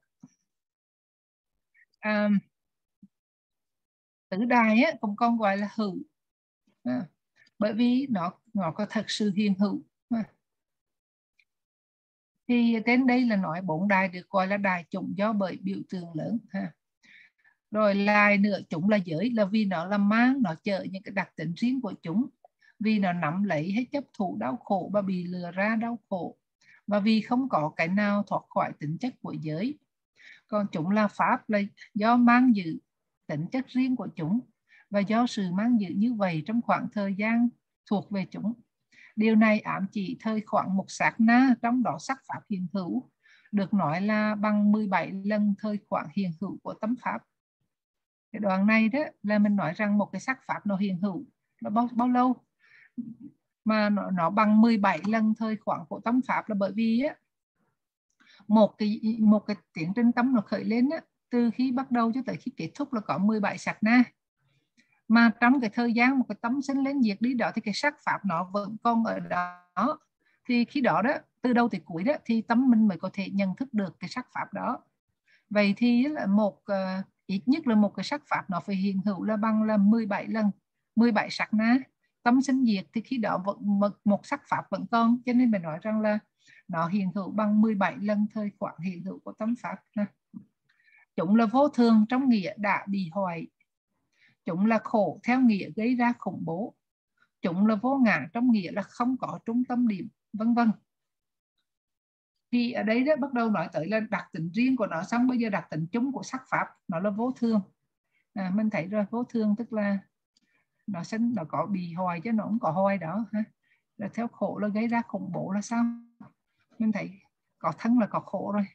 tứ đài á cũng còn gọi là hữu, bởi vì nó có thật sự hiện hữu. Thì đến đây là nói bốn đài được gọi là đài chủng do bởi biểu tượng lớn ha. Rồi lại nữa, chúng là giới, là vì nó là mang, nó chở những cái đặc tính riêng của chúng, vì nó nắm lấy hay chấp thủ đau khổ và bị lừa ra đau khổ, và vì không có cái nào thoát khỏi tính chất của giới. Còn chúng là pháp, là do mang giữ tính chất riêng của chúng, và do sự mang giữ như vậy trong khoảng thời gian thuộc về chúng. Điều này ám chỉ thời khoảng một sát na trong đó sắc pháp hiện hữu được nói là bằng 17 lần thời khoảng hiện hữu của tâm pháp. Cái đoạn này đó là mình nói rằng một cái sắc pháp nó hiện hữu nó bao lâu mà nó bằng 17 lần thời khoảng của tâm pháp, là bởi vì á, một cái tiến trình tâm nó khởi lên á, từ khi bắt đầu cho tới khi kết thúc là có 17 sát na, mà trong cái thời gian một cái tâm sinh lên diệt đi đó thì cái sắc pháp nó vẫn còn ở đó. Thì khi đó đó, từ đầu tới cuối đó thì tâm mình mới có thể nhận thức được cái sắc pháp đó. Vậy thì là ít nhất là một cái sắc pháp nó phải hiện hữu là bằng là 17 lần, 17 sát na. Tâm sinh diệt thì khi đó vẫn một sắc pháp vẫn còn, cho nên mình nói rằng là nó hiện hữu bằng 17 lần thời khoảng hiện hữu của tâm pháp. Chúng là vô thường trong nghĩa đã bị hoại, chúng là khổ theo nghĩa gây ra khủng bố, chúng là vô ngã trong nghĩa là không có trung tâm điểm, vân vân. Thì ở đây đó bắt đầu nói tới là đặc tính riêng của nó, xong bây giờ đặc tính chung của sắc pháp nó là vô thường. Mình thấy rồi, vô thường tức là nó có bị hoài chứ nó không có hoài đó ha. Rồi theo khổ là gây ra khủng bố là sao? Mình thấy có thân là có khổ rồi.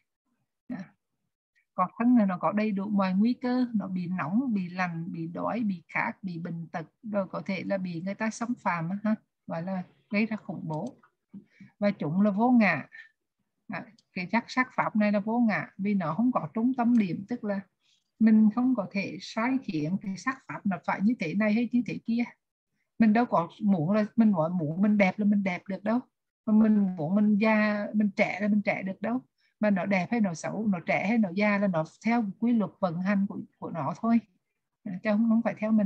Có thân là nó có đầy đủ mọi nguy cơ, nó bị nóng, bị lạnh, bị đói, bị khát, bị bệnh tật, rồi có thể là bị người ta xâm phạm ha, gọi là gây ra khủng bố. Và chúng là vô ngã. Cái sắc pháp này là vô ngã vì nó không có trung tâm điểm, tức là mình không có thể sai khiến cái sắc pháp nó phải như thế này hay như thế kia. Mình đâu có muốn là mình muốn mình đẹp là mình đẹp được đâu, mà mình muốn mình già mình trẻ là mình trẻ được đâu, mà nó đẹp hay nó xấu, nó trẻ hay nó già là nó theo quy luật vận hành của nó thôi, chứ không phải theo mình.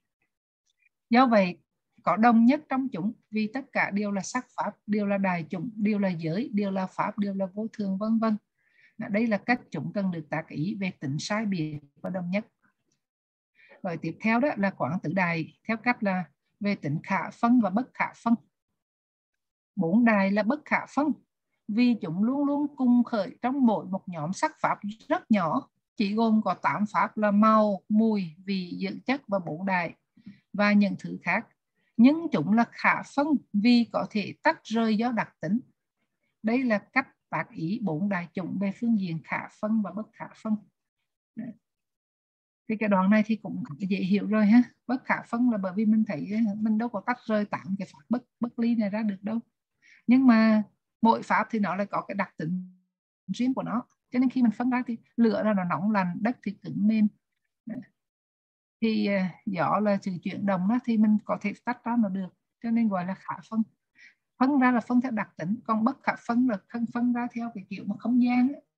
Do vậy có đồng nhất trong chúng vì tất cả đều là sắc pháp, đều là đại chúng, đều là giới, đều là pháp, đều là vô thường, vân vân. Đây là cách chúng cần được tác ý về tính sai biệt và đồng nhất. Rồi tiếp theo đó là quán tử đài theo cách là về tính khả phân và bất khả phân. 4 đài là bất khả phân vì chúng luôn luôn cùng khởi trong mỗi một nhóm sắc pháp rất nhỏ, chỉ gồm có 8 pháp là màu, mùi, vị, dưỡng chất và 4 đài và những thứ khác. Nhưng chúng là khả phân vì có thể tách rời do đặc tính. Đây là cách tác ý 4 đài chủng về phương diện khả phân và bất khả phân. Thì cái đoạn này thì cũng dễ hiểu rồi ha. Bất khả phân là bởi vì mình thấy mình đâu có tách rời 8 cái pháp bất ly này ra được đâu. Nhưng mà mỗi pháp thì nó lại có cái đặc tính riêng của nó, cho nên khi mình phân ra thì lửa là nó nóng lạnh, đất thì cứng mềm, thì gió là sự chuyển động đó, thì mình có thể tách ra nó được, cho nên gọi là khả phân. Phân ra là phân theo đặc tính, còn bất khả phân là phân ra theo cái kiểu mà không gian ấy.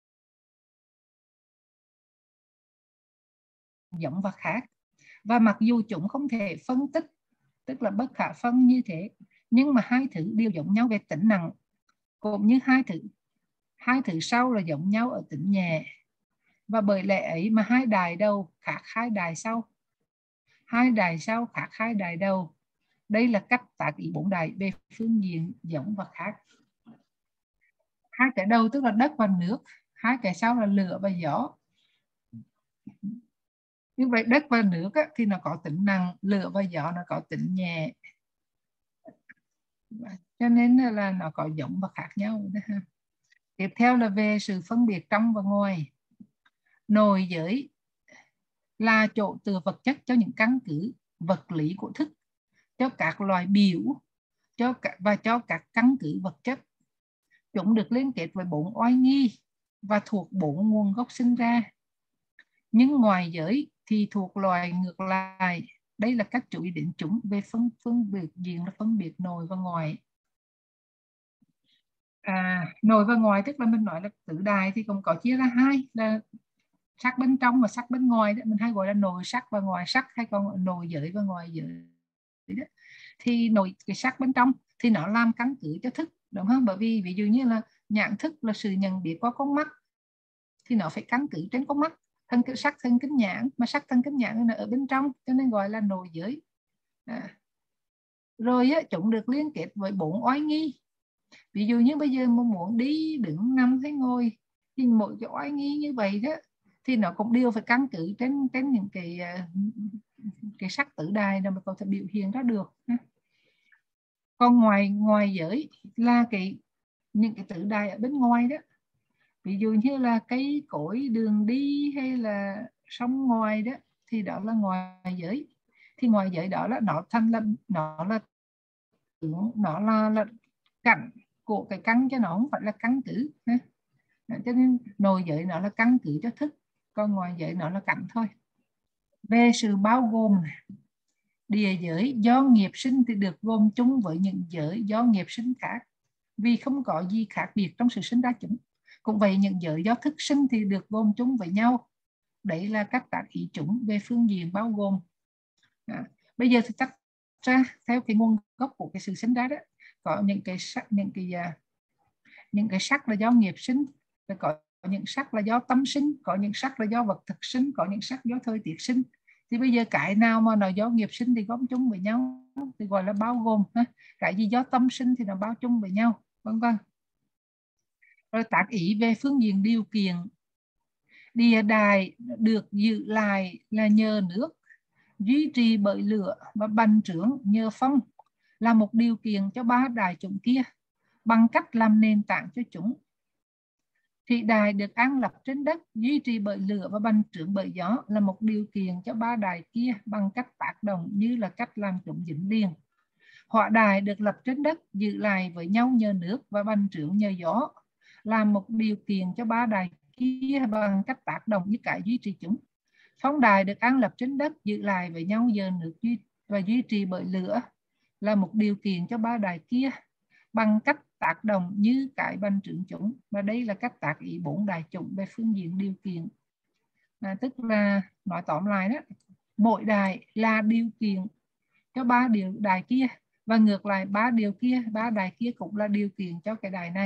Giống và khác, và mặc dù chúng không thể phân tích, tức là bất khả phân như thế, nhưng mà hai thứ đều giống nhau về tính nặng, cũng như hai thứ sau là giống nhau ở tính nhẹ. Và bởi lẽ ấy mà hai đài đầu khác hai đài sau, hai đài sau khác hai đài đầu. Đây là cách tác ý 4 đài về phương diện giống và khác. Hai cái đầu tức là đất và nước, hai cái sau là lửa và gió. Như vậy đất và nước thì nó có tính nặng, lửa và gió nó có tính nhẹ, cho nên là nó có giống và khác nhau. Tiếp theo là về sự phân biệt trong và ngoài. Nội giới là chỗ từ vật chất cho những căn cứ vật lý của thức, cho các loài biểu, và cho các căn cứ vật chất. Chúng được liên kết với 4 oai nghi và thuộc 4 nguồn gốc sinh ra. Nhưng ngoài giới thì thuộc loài ngược lại. Đây là cách chú ý đến chúng về phân biệt diện là phân biệt nội và ngoài. Nội và ngoài tức là mình nói là tứ đài thì cũng có chia ra hai, là sắc bên trong và sắc bên ngoài đó. Mình hay gọi là nội sắc và ngoài sắc, hay còn nội giới và ngoài giới đó. Thì cái sắc bên trong thì nó làm căn cứ cho thức, đúng không? Bởi vì ví dụ như là nhãn thức là sự nhận biết qua con mắt, thì nó phải căn cứ trên con mắt. Sắc thân kính nhãn, mà sắc thân kính nhãn là ở bên trong, cho nên gọi là nội giới. Rồi chúng được liên kết với 4 oai nghi. Ví dụ như bây giờ muốn đi đứng nằm hay ngồi, thì mỗi cái oai nghi như vậy đó thì nó cũng đều phải căn cứ trên những cái sắc tử đài mà có thể biểu hiện ra được. Còn ngoài giới là những cái tử đài ở bên ngoài đó, ví dụ như là cây cối, đường đi hay là sông ngoài đó, thì đó là ngoài giới. Thì ngoài giới đó là nó là cảnh của cái căn, chứ nó không phải là căn cứ. Cho nên nội giới nó là căn cứ cho thức, còn ngoài giới nó là cảnh thôi. Về sự bao gồm, địa giới do nghiệp sinh thì được gồm chung với những giới do nghiệp sinh khác, vì không có gì khác biệt trong sự sinh ra chúng. Cũng vậy, những giới do thức sinh thì được gồm chung với nhau. Đấy là các tác ý chúng về phương diện bao gồm. Bây giờ thì tách ra theo cái nguồn gốc của cái sự sinh ra đó. Có những cái sắc là do nghiệp sinh, và có những sắc là do tâm sinh, có những sắc là do vật thực sinh, có những sắc do thời tiết sinh. Thì bây giờ cái nào mà nó do nghiệp sinh thì gom chung với nhau thì gọi là bao gồm. Cái gì do tâm sinh thì nó bao chung với nhau, vân vân. Rồi tác ý về phương diện điều kiện. Địa đài được giữ lại là nhờ nước, duy trì bởi lửa và bành trướng nhờ phong, là một điều kiện cho 3 đài chủng kia bằng cách làm nền tảng cho chúng. Thủy đài được an lập trên đất, duy trì bởi lửa và bành trướng bởi gió, là một điều kiện cho 3 đài kia bằng cách tác động như là cách làm chúng dính liền. Hỏa đài được lập trên đất, giữ lại với nhau nhờ nước và bành trướng nhờ gió, là một điều kiện cho 3 đài kia bằng cách tác động như cái duy trì chúng. Phong đài được an lập trên đất, giữ lại với nhau nhờ nước và duy trì bởi lửa, là một điều kiện cho 3 đài kia bằng cách tác động như cái bành trướng chúng. Và đây là cách tác ý 4 đài chủng về phương diện điều kiện. Tức là nói tóm lại đó, mỗi đài là điều kiện cho 3 đài kia, và ngược lại 3 đài kia cũng là điều kiện cho cái đài này.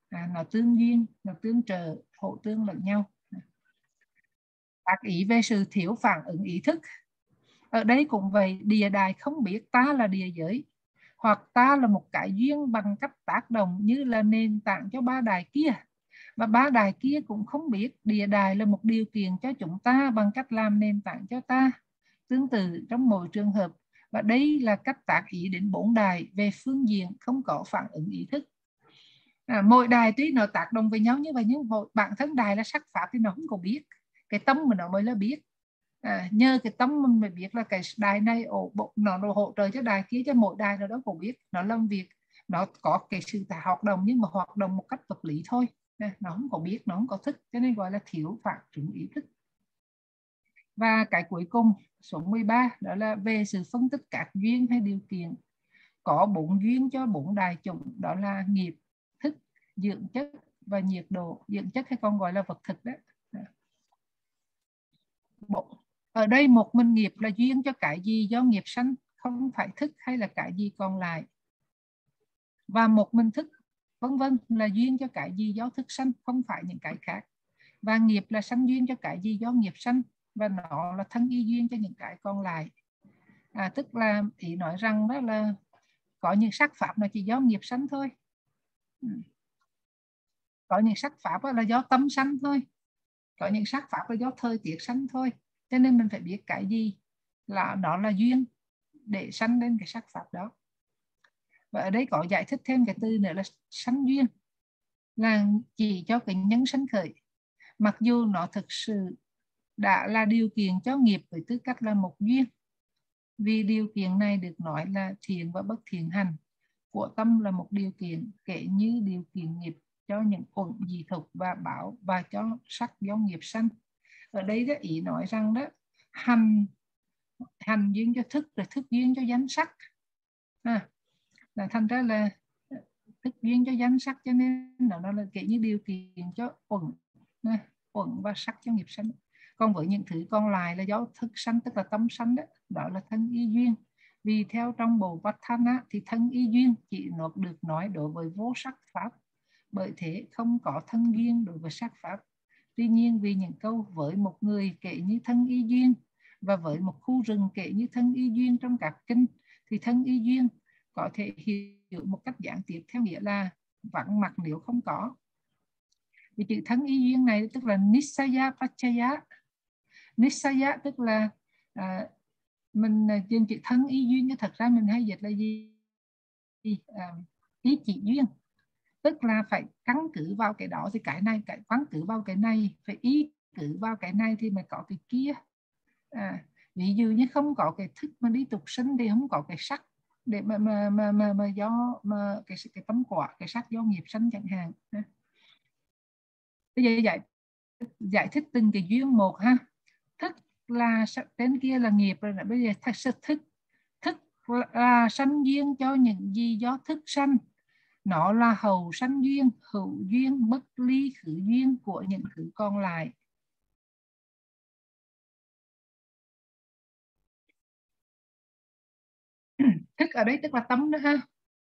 nó tương duyên, nó tương trợ, hỗ tương lẫn nhau. Tác ý về sự thiếu phản ứng ý thức. Ở đây cũng vậy, địa đài không biết ta là địa giới, hoặc ta là một cái duyên bằng cách tác động như là nền tảng cho ba đài kia, và ba đài kia cũng không biết địa đài là một điều kiện cho chúng ta bằng cách làm nền tảng cho ta. Tương tự trong mỗi trường hợp, và đây là cách tác ý đến bốn đài về phương diện không có phản ứng ý thức. Mỗi đài tuy nó tác động với nhau như vậy, nhưng bản thân đài là sắc pháp thì nó không có biết, cái tâm mà nó mới là biết. Nhờ cái tâm mình mới biết là cái đài này nó hỗ trợ cho đài kia, cho mỗi đài nó đâu có biết, nó làm việc, nó có cái sự hoạt động nhưng mà hoạt động một cách vật lý thôi, nó không có biết, nó không có thức, cho nên gọi là thiếu phản ứng ý thức. Và cái cuối cùng số 13 đó là về sự phân tích các duyên hay điều kiện. Có 4 duyên cho 4 đài chủng, đó là nghiệp, thức, dưỡng chất và nhiệt độ. Dưỡng chất hay còn gọi là vật thực đó. Ở đây một mình nghiệp là duyên cho cái gì do nghiệp sanh, không phải thức hay là cái gì còn lại. Và một mình thức vân vân là duyên cho cái gì do thức sanh, không phải những cái khác. Và nghiệp là sanh duyên cho cái gì do nghiệp sanh, và nó là thân y duyên cho những cái còn lại. Tức là ý nói rằng đó là có những sắc pháp là chỉ do nghiệp sanh thôi, có những sắc pháp là do tâm sanh thôi, có những sắc pháp là do thời tiết sanh thôi. Cho nên mình phải biết cái gì là nó là duyên để sanh lên cái sắc pháp đó. Và ở đây có giải thích thêm cái từ nữa là sanh duyên, là chỉ cho cái nhân sanh khởi, mặc dù nó thực sự đã là điều kiện cho nghiệp với tư cách là một duyên. Vì điều kiện này được nói là thiện và bất thiện hành của tâm là một điều kiện, kể như điều kiện nghiệp cho những uẩn dị thục và báo, và cho sắc do nghiệp sanh. Ở đây đó ý nói rằng đó, hành duyên cho thức, rồi thức duyên cho danh sắc. Là thành ra là thức duyên cho danh sắc, cho nên nó là kể như điều kiện cho uẩn và sắc cho nghiệp sanh. Còn với những thứ còn lại là do thức sanh, tức là tâm sanh đó, đó là thân y duyên. Vì theo trong bộ Vatthana thì thân y duyên chỉ được nói đối với vô sắc pháp, bởi thế không có thân duyên đối với sắc pháp. Tuy nhiên vì những câu với một người kể như thân y duyên, và với một khu rừng kể như thân y duyên trong các kinh, thì thân y duyên có thể hiểu một cách gián tiếp theo nghĩa là vắng mặt nếu không có. Vì chữ thân y duyên này tức là Nisaya Pachaya. Nisaya tức là mình trên chữ thân y duyên, nhưng thật ra mình hay dịch là gì? Ý chỉ duyên, tức là phải căn cứ vào cái đó thì cái này, cái căn cứ vào cái này, phải ý cứ vào cái này thì mới có cái kia. Ví dụ như không có cái thức mà đi tục sinh thì không có cái sắc để mà do mà cái tấm quả, cái sắc do nghiệp sanh chẳng hạn. Bây giờ giải thích từng cái duyên một ha. Thức là trên kia là nghiệp rồi, bây giờ thức là sanh duyên cho những gì do thức sanh. Nó là hậu sanh duyên, hữu duyên, bất ly khử duyên của những thứ còn lại. Thức ở đây tức là tâm đó ha.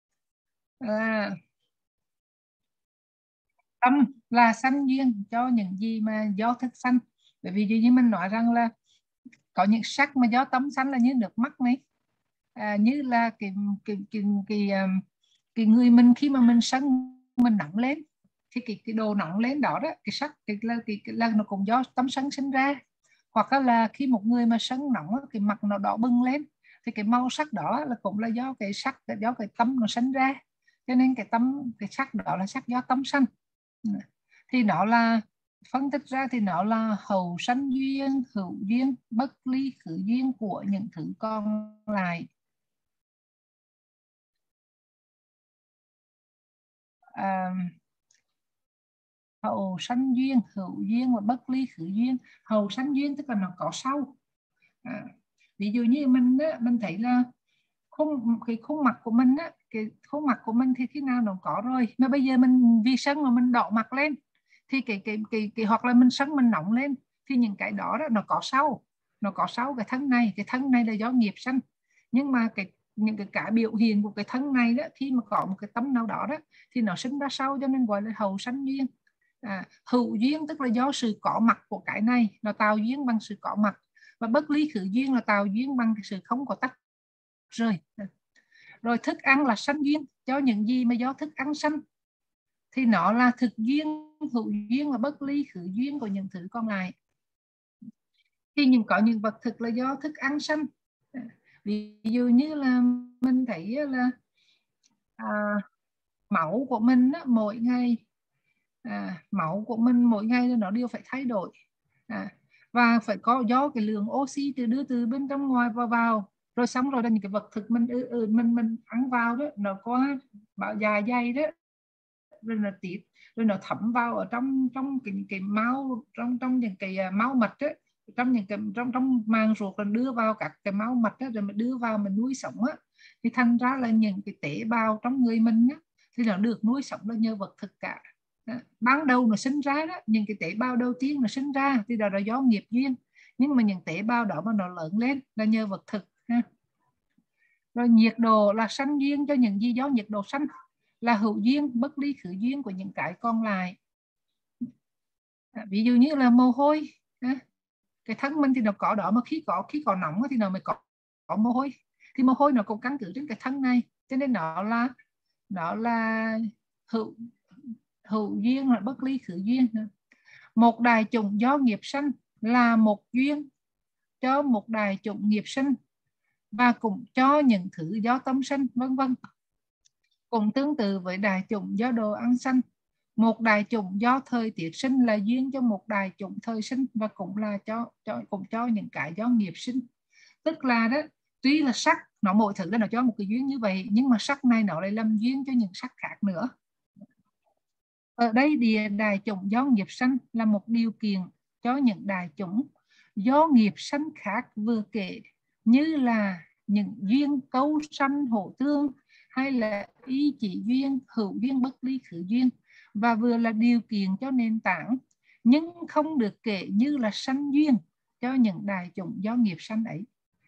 Tâm là sanh duyên cho những gì mà do thức sanh. Bởi vì như mình nói rằng là có những sắc mà do tâm sanh là như nước mắt này, như là cái người mình khi mà mình sân mình nóng lên thì cái đồ nóng lên đó đó, cái sắc là nó cũng do tâm sân sinh ra. Hoặc là khi một người mà sân nóng cái mặt nó đỏ bừng lên thì cái màu sắc đó là cũng là do cái sắc, do cái tâm nó sinh ra. Cho nên cái sắc đó là sắc do tâm sanh. Thì nó là phân tích ra thì nó là hậu sanh duyên, hữu duyên, bất ly khử duyên của những thứ còn lại. Hậu sanh duyên, hữu duyên và bất ly khử duyên. Hậu sanh duyên tức là nó có sau. Ví dụ như mình thấy là cái khuôn mặt của mình á, cái khuôn mặt của mình thì khi nào nó có rồi, mà bây giờ mình vì sân mà mình đỏ mặt lên thì cái hoặc là mình sân mình nóng lên thì những cái đó nó có sau, cái thân này là do nghiệp sanh. Nhưng mà cái biểu hiện của cái thân này đó, khi mà có một cái tâm nào đó đó thì nó sinh ra sau, cho nên gọi là hậu sanh duyên. Hữu duyên tức là do sự có mặt của cái này, nó tạo duyên bằng sự có mặt, và bất ly khứ duyên là tạo duyên bằng cái sự không có tách rời. Rồi thức ăn là sanh duyên, cho những gì mà do thức ăn sanh thì nó là thực duyên, hữu duyên là bất ly khứ duyên của những thứ còn lại. Thì có những vật thực là do thức ăn sanh, ví dụ như là mình thấy là máu của mình á, mỗi ngày máu của mình mỗi ngày nó đều phải thay đổi, và phải có do cái lượng oxy đưa từ bên trong ngoài vào, rồi xong rồi là những cái vật thực mình ăn vào đó, nó có dạ dày đó, rồi nó tiết, rồi nó thấm vào ở trong cái máu, trong những cái máu mạch đó, trong những cái trong màng ruột, rồi đưa vào các cái máu mạch đó, rồi mình đưa vào mình nuôi sống á, thì thành ra là những cái tế bào trong người mình á, thì nó được nuôi sống là nhờ vật thực cả. Ban đầu nó sinh ra đó, những cái tế bào đầu tiên nó sinh ra thì đó là do nghiệp duyên, nhưng mà những tế bào đó mà nó lớn lên là nhờ vật thực ha. Rồi nhiệt độ là sanh duyên, cho những gì do nhiệt độ sanh là hữu duyên, bất ly khứ duyên của những cái còn lại. Ví dụ như là mồ hôi, cái thân mình thì nó có đó, mà khi có nóng thì nó mới có mồ hôi, thì mồ hôi nó cũng căn cứ trên cái thân này, cho nên nó là hữu duyên là bất ly khứ duyên. Một đài chủng do nghiệp sanh là một duyên cho một đài chủng nghiệp sinh, và cũng cho những thứ do tâm sinh, vân vân. Cũng tương tự với đài chủng do đồ ăn sanh, một đài chủng do thời tiết sinh là duyên cho một đài chủng thời sinh, và cũng là cũng cho những cái do nghiệp sinh. Tức là đó, tuy là sắc nó mỗi thứ nó cho một cái duyên như vậy, nhưng mà sắc này nó lại làm duyên cho những sắc khác nữa. Ở đây địa đài chủng do nghiệp sanh là một điều kiện cho những đài chủng do nghiệp sanh khác vừa kể, như là những duyên câu sanh hộ tương, hay là ý chỉ duyên, hữu duyên, bất ly khứ duyên, và vừa là điều kiện cho nền tảng, nhưng không được kể như là sanh duyên cho những đài chủng do nghiệp sanh ấy.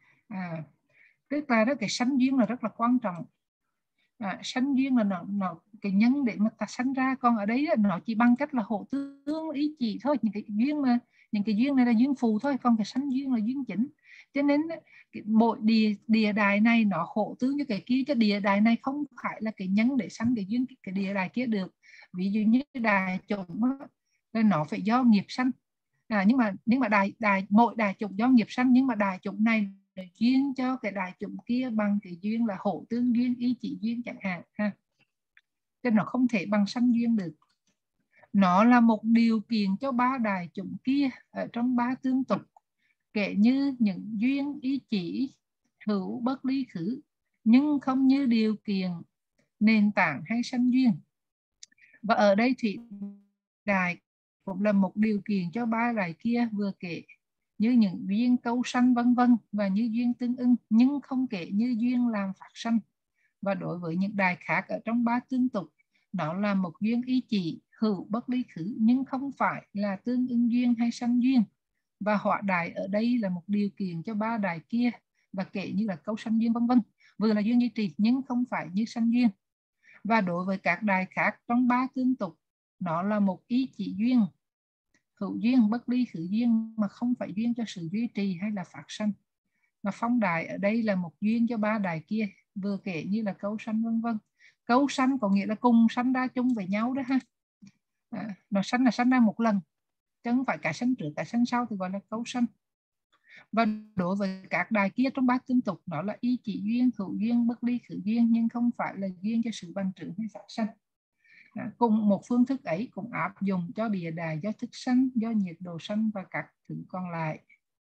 Tức là đó, cái sanh duyên là rất là quan trọng. Sanh duyên là nó cái nhân để mà ta sanh ra, còn ở đấy nó chỉ bằng cách là hộ tương, ý chỉ thôi. Những cái duyên này là duyên phù thôi, còn cái sanh duyên là duyên chính. Cho nên mỗi địa đài này nó hộ tương như cái kia, chứ địa đài này không phải là cái nhân để sanh cái duyên cái địa đài kia được. Ví dụ như đài chủng là nó phải do nghiệp sanh, nhưng mà mỗi đài chủng do nghiệp sanh, nhưng mà đài chủng này duyên cho cái đài chủng kia bằng cái duyên là hộ tương duyên, ý chỉ duyên chẳng hạn ha. Cho nó không thể bằng sanh duyên được. Nó là một điều kiện cho ba đài chủng kia ở trong ba tương tục, kể như những duyên, ý chỉ, hữu, bất ly khứ, nhưng không như điều kiện, nền tảng hay sanh duyên. Và ở đây thủy đài cũng là một điều kiện cho ba đài kia vừa kể, như những duyên câu sanh vân vân, và như duyên tương ưng, nhưng không kể như duyên làm phát sanh. Và đối với những đài khác ở trong ba tương tục, đó là một duyên ý chỉ, hữu, bất ly khứ, nhưng không phải là tương ưng duyên hay sanh duyên. Và họa đài ở đây là một điều kiện cho ba đài kia, và kể như là câu sanh duyên vân vân, vừa là duyên duy trì nhưng không phải như sanh duyên. Và đối với các đài khác trong ba tương tục, nó là một ý chỉ duyên, hữu duyên, bất ly khứ duyên, mà không phải duyên cho sự duy trì hay là phát sanh. Và phong đài ở đây là một duyên cho ba đài kia, vừa kể như là câu sanh vân vân. Câu sanh có nghĩa là cùng sanh ra chung với nhau đó ha. Nó sanh là sanh ra một lần, chứ không phải cả sanh trước cả sanh sau thì gọi là câu sanh. Và đối với các đài kia trong ba tương tục, đó là ý chỉ duyên, hữu duyên, bất ly khứ duyên, nhưng không phải là duyên cho sự bành trướng hay phát sanh. Cùng một phương thức ấy cũng áp dụng cho địa đài do thức sanh, do nhiệt độ sanh và các thứ còn lại.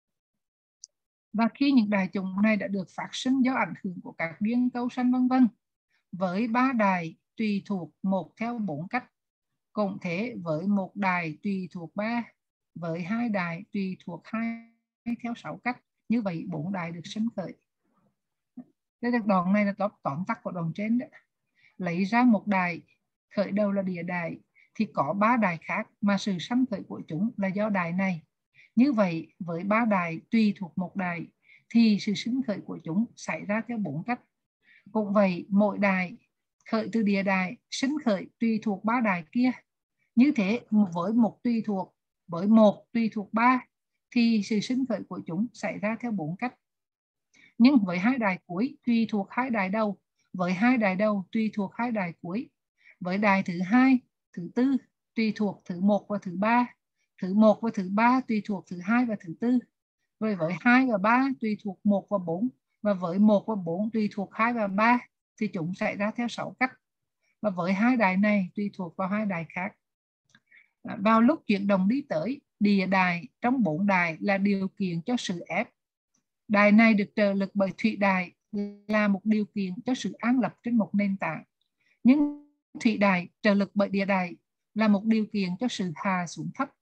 Và khi những đài chủng này đã được phát sinh do ảnh hưởng của các duyên câu sanh vân vân, với ba đài tùy thuộc một theo 4 cách, cũng thế với một đài tùy thuộc 3, với hai đài tùy thuộc 2 theo 6 cách. Như vậy 4 đài được sinh khởi. Đây là đoạn này là tóm tắt của đoạn trên đó. Lấy ra một đài khởi đầu là địa đài, thì có 3 đài khác mà sự sanh khởi của chúng là do đài này. Như vậy với 3 đài tùy thuộc một đài thì sự sinh khởi của chúng xảy ra theo 4 cách. Cũng vậy, mỗi đài khởi từ địa đài, sinh khởi tùy thuộc ba đài kia. Như thế với một tùy thuộc ba thì sự sinh khởi của chúng xảy ra theo 4 cách. Nhưng với hai đài cuối tùy thuộc hai đài đầu, với hai đài đầu tùy thuộc hai đài cuối, với đài thứ hai, thứ tư tùy thuộc thứ 1 và thứ 3, thứ 1 và thứ 3 tùy thuộc thứ 2 và thứ 4, với 2 và 3 tùy thuộc 1 và 4, và với 1 và 4 tùy thuộc 2 và 3 thì chúng xảy ra theo 6 cách. Và với hai đài này tùy thuộc vào hai đài khác. Vào lúc chuyển động đi tới, địa đài trong 4 đài là điều kiện cho sự ép. Đài này được trợ lực bởi thủy đài là một điều kiện cho sự an lập trên một nền tảng. Nhưng thủy đài trợ lực bởi địa đài là một điều kiện cho sự hạ xuống thấp.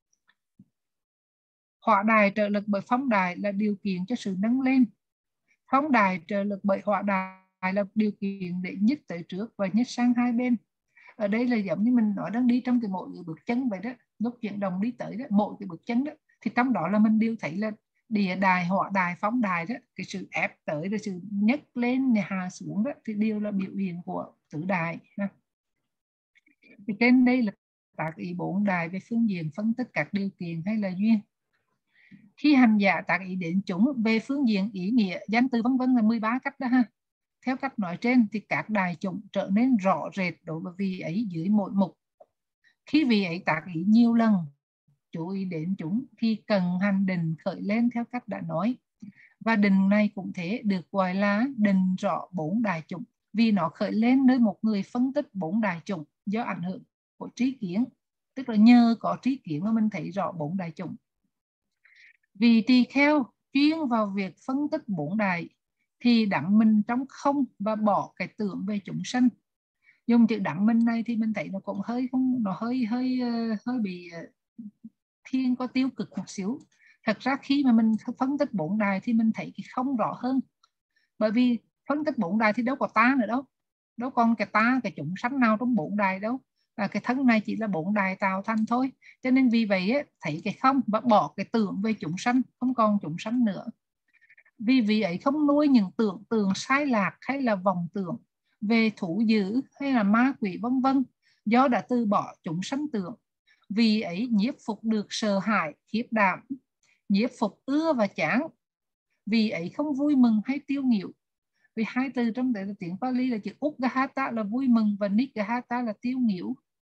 Hỏa đài trợ lực bởi phong đài là điều kiện cho sự nâng lên. Phong đài trợ lực bởi hỏa đài là điều kiện để nhích tới trước và nhích sang hai bên. Ở đây là giống như mình nói đang đi trong cái mỗi cái bước chân vậy đó, lúc chuyển động đi tới đó, mỗi cái bước chân đó thì trong đó là mình đều thấy là địa đài, hỏa đài, phong đài đó, cái sự ép tới, rồi sự nhấc lên, hạ xuống đó thì đều là biểu hiện của tứ đài. Thì trên đây là tác ý 4 đài về phương diện phân tích các điều kiện hay là duyên. Khi hành giả tác ý đến chúng về phương diện ý nghĩa, danh từ vân vân là 13 cách đó ha. Theo cách nói trên thì các đài chủng trở nên rõ rệt đối với vị ấy dưới mỗi mục. Khi vị ấy tác ý nhiều lần, chú ý đến chúng thì cần hành định khởi lên theo cách đã nói. Và định này cũng thế, được gọi là định rõ 4 đài chủng, vì nó khởi lên nơi một người phân tích 4 đài chủng do ảnh hưởng của trí kiến. Tức là nhờ có trí kiến mà mình thấy rõ 4 đài chủng. Vì tỳ kheo chuyên vào việc phân tích 4 đài thì đắm mình trong không và bỏ cái tưởng về chúng sanh. Dùng chữ đắm mình này thì mình thấy nó cũng hơi bị thiên có tiêu cực một xíu. Thật ra khi mà mình phân tích 4 đài thì mình thấy cái không rõ hơn. Bởi vì phân tích 4 đài thì đâu có ta nữa đâu. Đâu còn cái ta, cái chúng sanh nào trong 4 đài đâu. Cái thân này chỉ là 4 đài tạo thành thôi. Cho nên vì vậy ấy, thấy cái không và bỏ cái tưởng về chúng sanh, không còn chúng sanh nữa. Vì vị ấy không nuôi những tưởng tượng sai lạc hay là vọng tưởng về thú dữ hay là ma quỷ vân vân, do đã từ bỏ chúng sanh tưởng. Vì ấy nhiếp phục được sợ hãi, khiếp đảm, nhiếp phục ưa và chán. Vì ấy không vui mừng hay tiêu nghỉu. Vì hai từ trong tiếng Pali là chữ Uggahata là vui mừng và Niggahata là tiêu nghỉu.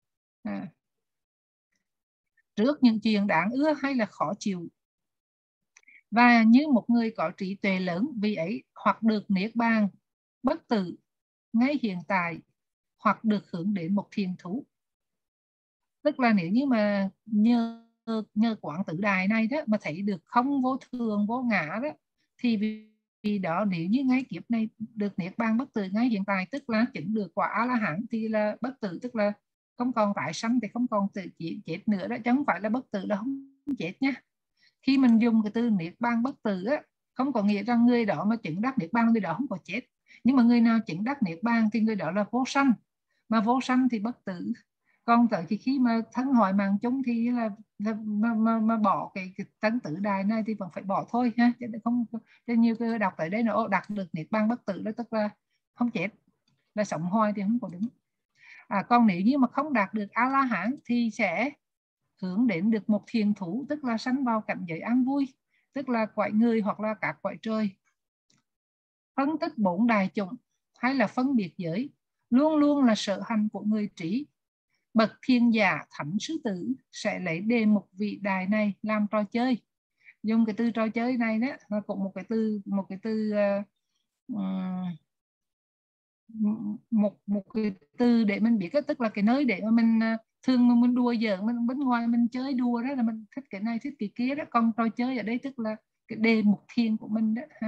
Trước những chuyện đáng ưa hay là khó chịu. Và như một người có trí tuệ lớn, vì ấy hoặc được niết bàn bất tử ngay hiện tại, hoặc được hướng đến một thiền thú. Tức là nếu như mà nhờ quán tự đài này đó mà thấy được không vô thường vô ngã đó, thì vì đó nếu như ngay kiếp này được niết bàn bất tử ngay hiện tại, tức là chứng được quả A La Hán thì là bất tử, tức là không còn tái sanh, thì không còn tự chết nữa đó, chứ không phải là bất tử là không chết nha. Khi mình dùng cái từ niết bàn bất tử á, không có nghĩa rằng người đó mà chứng đắc niết bàn người đó không có chết, nhưng mà người nào chứng đắc niết bàn thì người đó là vô sanh, mà vô sanh thì bất tử. Còn tới khi mà thân hỏi mạng chung thì là mà bỏ cái tấn tử đài này thì vẫn phải bỏ thôi ha, chứ không cho nhiều người đọc tới đây nó đạt được niết bàn bất tử đó, tức là không chết, là sống hoài thì không có đúng. Còn nếu như mà không đạt được A La Hán thì sẽ hướng đến được một thiền thủ, tức là sanh vào cảnh giới an vui, tức là cõi người hoặc là các cõi trời. Phân tích 4 đài chủng hay là phân biệt giới luôn luôn là sở hành của người trí. Bậc thiên giả thánh sư tử sẽ lấy đề mục vị đài này làm trò chơi. Dùng cái từ trò chơi này đó là cũng một cái từ để mình biết, tức là cái nơi để mà mình thường mà mình đùa giỡn, mình bên ngoài mình chơi đùa đó là mình thích cái này thích cái kia đó, còn trò chơi ở đây tức là cái đề mục thiền của mình đó ha.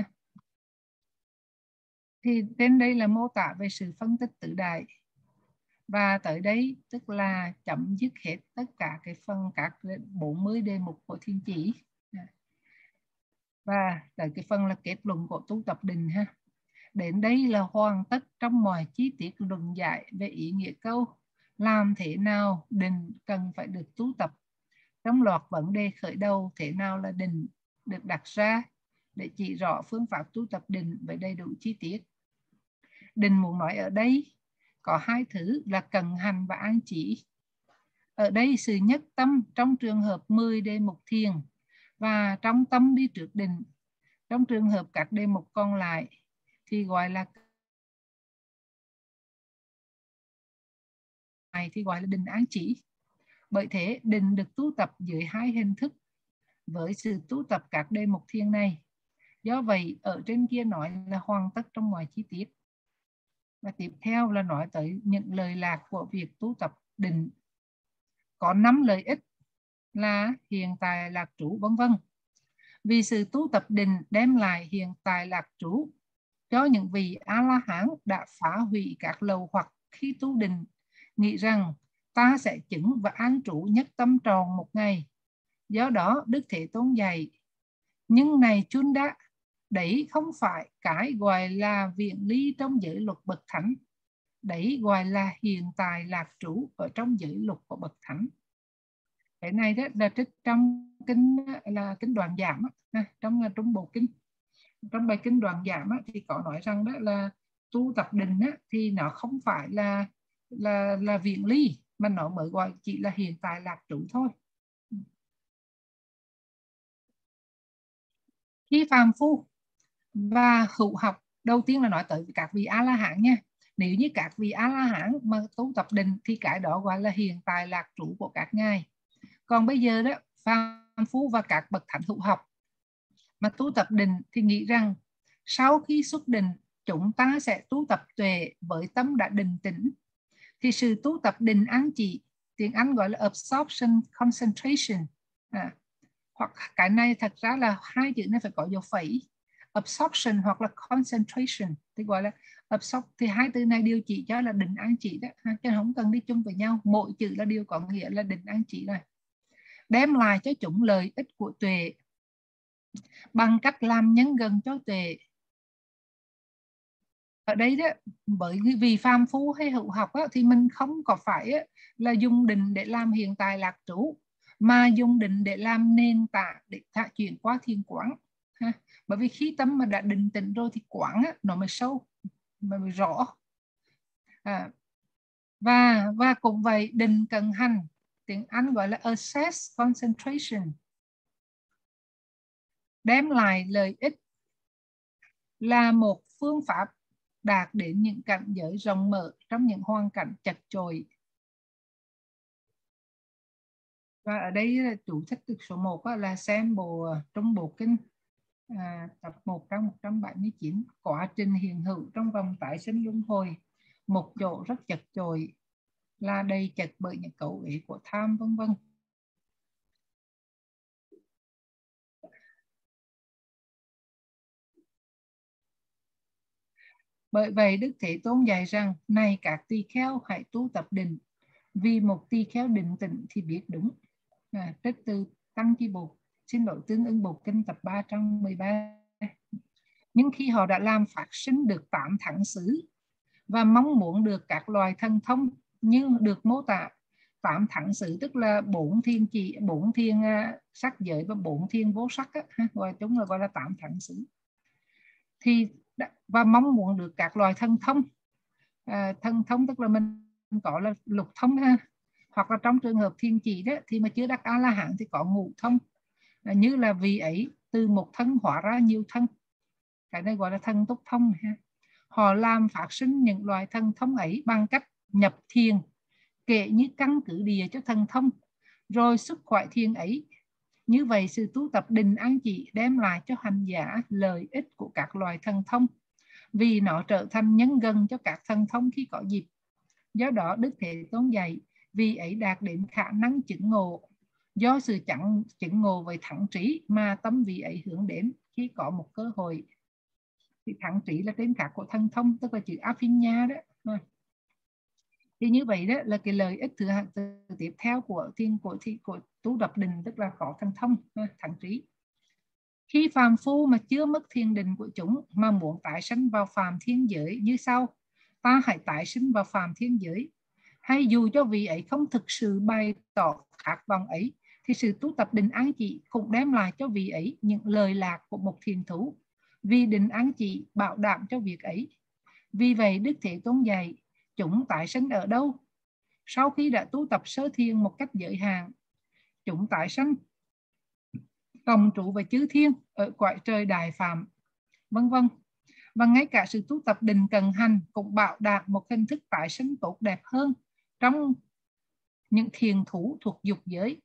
Thì trên đây là mô tả về sự phân tích tứ đại, và tới đây tức là chấm dứt hết tất cả cái phần các 40 đề mục của thiên chỉ, và tới cái phần là kết luận của tu tập định ha. Đến đây là hoàn tất trong mọi chi tiết luận giải về ý nghĩa câu làm thế nào định cần phải được tu tập. Trong loạt vấn đề khởi đầu thế nào là định được đặt ra để chỉ rõ phương pháp tu tập định với đầy đủ chi tiết. Đình muốn nói ở đây có hai thứ là cận hành và an chỉ. Ở đây sự nhất tâm trong trường hợp 10 đề mục thiền và trong tâm đi trước định. Trong trường hợp các đề mục còn lại thì gọi là định an chỉ. Bởi thế định được tu tập dưới hai hình thức với sự tu tập các đề mục thiền này. Do vậy ở trên kia nói là hoàn tất trong mọi chi tiết. Và tiếp theo là nói tới những lời lạc của việc tu tập định. Có 5 lợi ích là hiện tại lạc trú vân vân. Vì sự tu tập định đem lại hiện tại lạc trú cho những vị A-la-hán đã phá hủy các lầu hoặc khi tu định, nghĩ rằng ta sẽ chứng và an trú nhất tâm tròn một ngày. Do đó Đức Thế Tôn dạy, nhưng này Chunda, đấy không phải cái gọi là viện ly trong giới luật bậc thánh, đấy gọi là hiện tại lạc trú ở trong giới luật của bậc thánh. Cái này đó là trích trong kinh Đoạn Giảm, trong bộ kinh, trong bài kinh Đoạn Giảm thì có nói rằng đó là tu tập định thì nó không phải là viện ly, mà nó mới gọi chỉ là hiện tại lạc trú thôi. Khi phàm phu và hữu học, đầu tiên là nói tới các vị A-la-hán nha. Nếu như các vị A-la-hán mà tu tập định thì cái đó gọi là hiện tại lạc trú của các ngài. Còn bây giờ đó, phàm phu và các bậc thánh hữu học mà tu tập định thì nghĩ rằng sau khi xuất định chúng ta sẽ tu tập tuệ với tâm đã định tĩnh. Thì sự tu tập định an chỉ, tiếng Anh gọi là absorption concentration, hoặc cái này thật ra là hai chữ này phải có dấu phẩy, absorption hoặc là concentration, thì gọi là absorb, thì hai từ này đều chỉ cho là định an chỉ đó, chứ không cần đi chung với nhau, mỗi chữ là đều có nghĩa là định an chỉ rồi. Đem lại cho chúng lợi ích của tuệ bằng cách làm nhân gần cho tuệ. Ở đây đó, bởi vì phàm phu hay hữu học thì mình không có phải là dùng định để làm hiện tại lạc trú, mà dùng định để làm nền tảng để chuyển qua thiền quán. Bởi vì khi tâm mà đã định tĩnh rồi thì quán nó mới sâu, mới rõ. Và cũng vậy, định cận hành, tiếng Anh gọi là assess concentration, đem lại lợi ích là một phương pháp đạt đến những cảnh giới rộng mở trong những hoàn cảnh chật chội. Và ở đây chủ thích số 1 là xem trong bộ kinh tập 1 trang 179, quá trình hiện hữu trong vòng tái sinh luân hồi, một chỗ rất chật chội là đầy chật bởi những cấu uế của tham vân vân. Bởi vậy Đức Thế Tôn dạy rằng, này các tỳ kheo hãy tu tập định, vì một tỳ kheo định tĩnh thì biết đúng. Trích từ Tăng Chi Bộ, tương ứng bộ kinh tập 313. Nhưng khi họ đã làm phát sinh được 8 thắng xứ và mong muốn được các loài thần thông như được mô tả, 8 thắng xứ tức là 4 thiên chỉ, 4 thiên sắc giới và 4 thiên vô sắc, chúng là gọi là 8 thắng xứ. Thì và mong muốn được các loài thần thông, thần thông tức là mình có là lục thông ha, hoặc là trong trường hợp thiên chỉ đó thì mà chưa đắc A-la-hán thì có ngũ thông, như là vì ấy từ một thân hóa ra nhiều thân, cái này gọi là thần túc thông ha. Họ làm phát sinh những loài thần thông ấy bằng cách nhập thiền, kể như căn cứ địa cho thần thông, rồi xuất khỏi thiền ấy. Như vậy sự tu tập định an chỉ đem lại cho hành giả lợi ích của các loài thần thông, vì nó trở thành nhân gần cho các thần thông khi có dịp. Do đó Đức Thế Tôn dạy, vì ấy đạt đến khả năng chứng ngộ, do sự chứng ngộ với thắng trí mà tâm vị ấy hướng đến khi có một cơ hội. Thì thắng trí là tên khác của thần thông, tức là chữ Afinya đó. Thì như vậy đó là cái lợi ích thứ tiếp theo của tu tập định, tức là có thần thông, thắng trí. Khi phàm phu mà chưa mất thiền định của chúng mà muốn tái sinh vào phàm thiên giới như sau: ta hãy tái sinh vào phàm thiên giới. Hay dù cho vị ấy không thực sự bày tỏ khát vọng ấy, thì sự tu tập định an chỉ cũng đem lại cho vị ấy những lời lạc của một thiền thú, vì định an chỉ bảo đảm cho việc ấy. Vì vậy Đức Thế Tôn dạy chúng tái sinh ở đâu? Sau khi đã tu tập sơ thiền một cách giới hạn, chúng tái sinh đồng trụ với chư thiên ở cõi trời đại phạm, vân vân. Và ngay cả sự tu tập định cần hành cũng bảo đạt một hình thức tái sinh tốt đẹp hơn trong những thiền thủ thuộc dục giới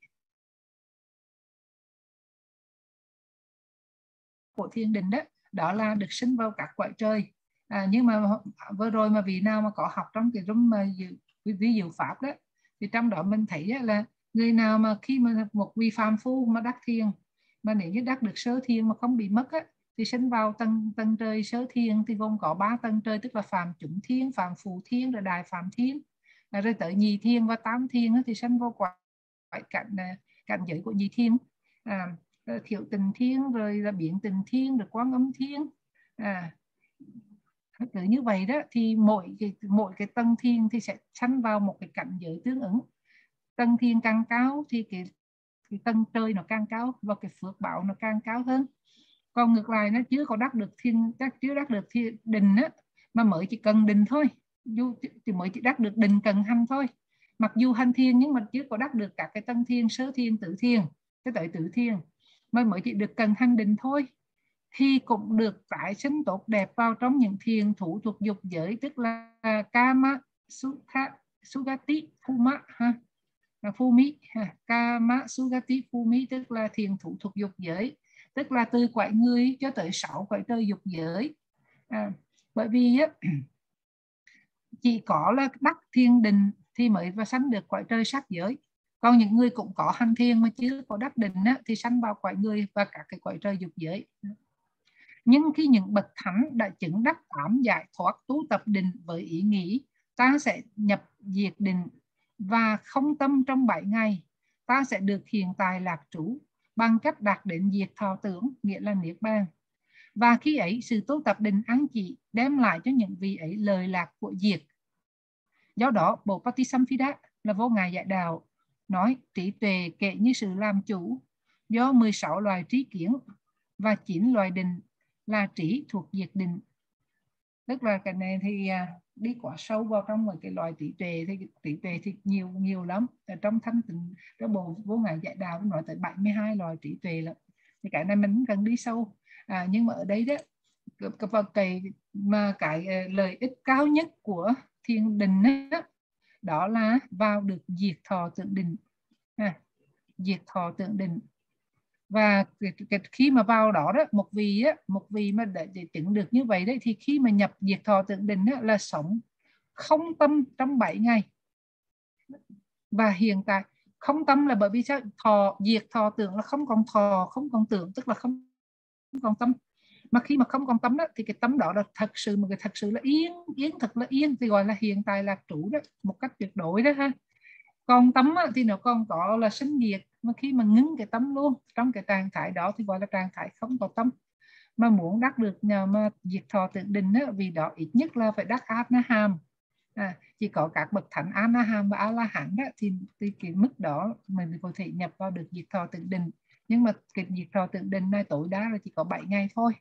của thiền định đó, đó là được sinh vào các cõi trời. Nhưng mà vừa rồi mà vị nào mà có học trong cái room mà ví dụ pháp đó, thì trong đó mình thấy là người nào mà khi mà một vị phàm phu mà đắc thiền, mà nếu như đắc được sơ thiền mà không bị mất á, thì sinh vào tầng trời sơ thiền thì gồm có 3 tầng trời, tức là phàm chúng thiên, phàm phù thiên, rồi đại phàm thiên, rồi tới nhị thiên và tam thiên thì sinh vào cõi cảnh giới của nhị thiên, thiểu tình thiên, rồi là biến tình thiên, rồi quán âm thiên. Cứ như vậy đó thì mỗi cái tầng thiên thì sẽ sanh vào một cái cảnh giới tương ứng. Tầng thiên càng cao thì cái tầng trời nó càng cao và cái phước báo nó càng cao hơn. Còn ngược lại nó chưa đắc được thiên định á, mà mới chỉ cần định thôi, thì mới chỉ đắc được định cần hành thôi, mặc dù hành thiền nhưng mà chưa có đắc được các cái tầng thiên, sơ thiền, tử thiền, cái tới tử thiền, mới chỉ được cần hành định thôi, thì cũng được tái sinh tốt đẹp vào trong những thiền thủ thuộc dục giới, tức là Kama Sugati Phuma Phumi, Kama Sugati Phumi, tức là thiền thủ thuộc dục giới, tức là từ cõi người cho tới 6 cõi trời dục giới. Bởi vì chỉ có là đắc thiền định thì mới và sanh được cõi trời sắc giới. Còn những người cũng có hành thiền mà chưa có đắc định thì sanh vào cõi người và các cái cõi trời dục giới. Nhưng khi những bậc thánh đã chứng đắc tám giải thoát tu tập định với ý nghĩ ta sẽ nhập diệt định và không tâm trong 7 ngày, ta sẽ được hiện tại lạc trú bằng cách đạt đến diệt thọ tưởng, nghĩa là niết bàn. Và khi ấy sự tu tập định an chỉ đem lại cho những vị ấy lời lạc của diệt. Do đó bộ Patisamphida là vô ngại giải đạo nói trí tuệ kể như sự làm chủ do 16 loài trí kiến và 9 loài định là trí thuộc diệt định. Tức là cái này thì đi quá sâu vào trong một cái loại trí tuệ thì nhiều lắm. Ở trong thanh tịnh cái bộ vô ngại giải đạo nói tới 72 loài trí tuệ lắm. Thì cái này mình cần đi sâu. Nhưng mà ở đây đó cái lợi ích cao nhất của thiền định đó là vào được diệt thọ tưởng định. Diệt thọ tưởng định. Và khi mà vào đó một vị mà để chứng được như vậy đấy, thì khi mà nhập diệt thọ tưởng định là sống không tâm trong 7 ngày. Và hiện tại không tâm là bởi vì sao? Diệt thọ tưởng là không còn thọ, không còn tưởng, tức là không còn tâm. Mà khi mà không còn tâm đó, thì cái tâm đó là thật sự là yên thật là yên, thì gọi là hiện tại lạc trú đó, một cách tuyệt đối đó ha. Còn tâm thì nó còn có là sinh diệt, mà khi mà ngưng cái tâm luôn trong cái trạng thái đó thì gọi là trạng thái không có tâm. Mà muốn đắc được nhờ mà diệt thọ tưởng định vì đó ít nhất là phải đắc A-na-hàm. Chỉ có các bậc thánh A-na-hàm và A-la-hán thì cái mức đó mình có thể nhập vào được diệt thọ tưởng định. Nhưng mà cái diệt thọ tưởng định này tối đa là chỉ có 7 ngày thôi.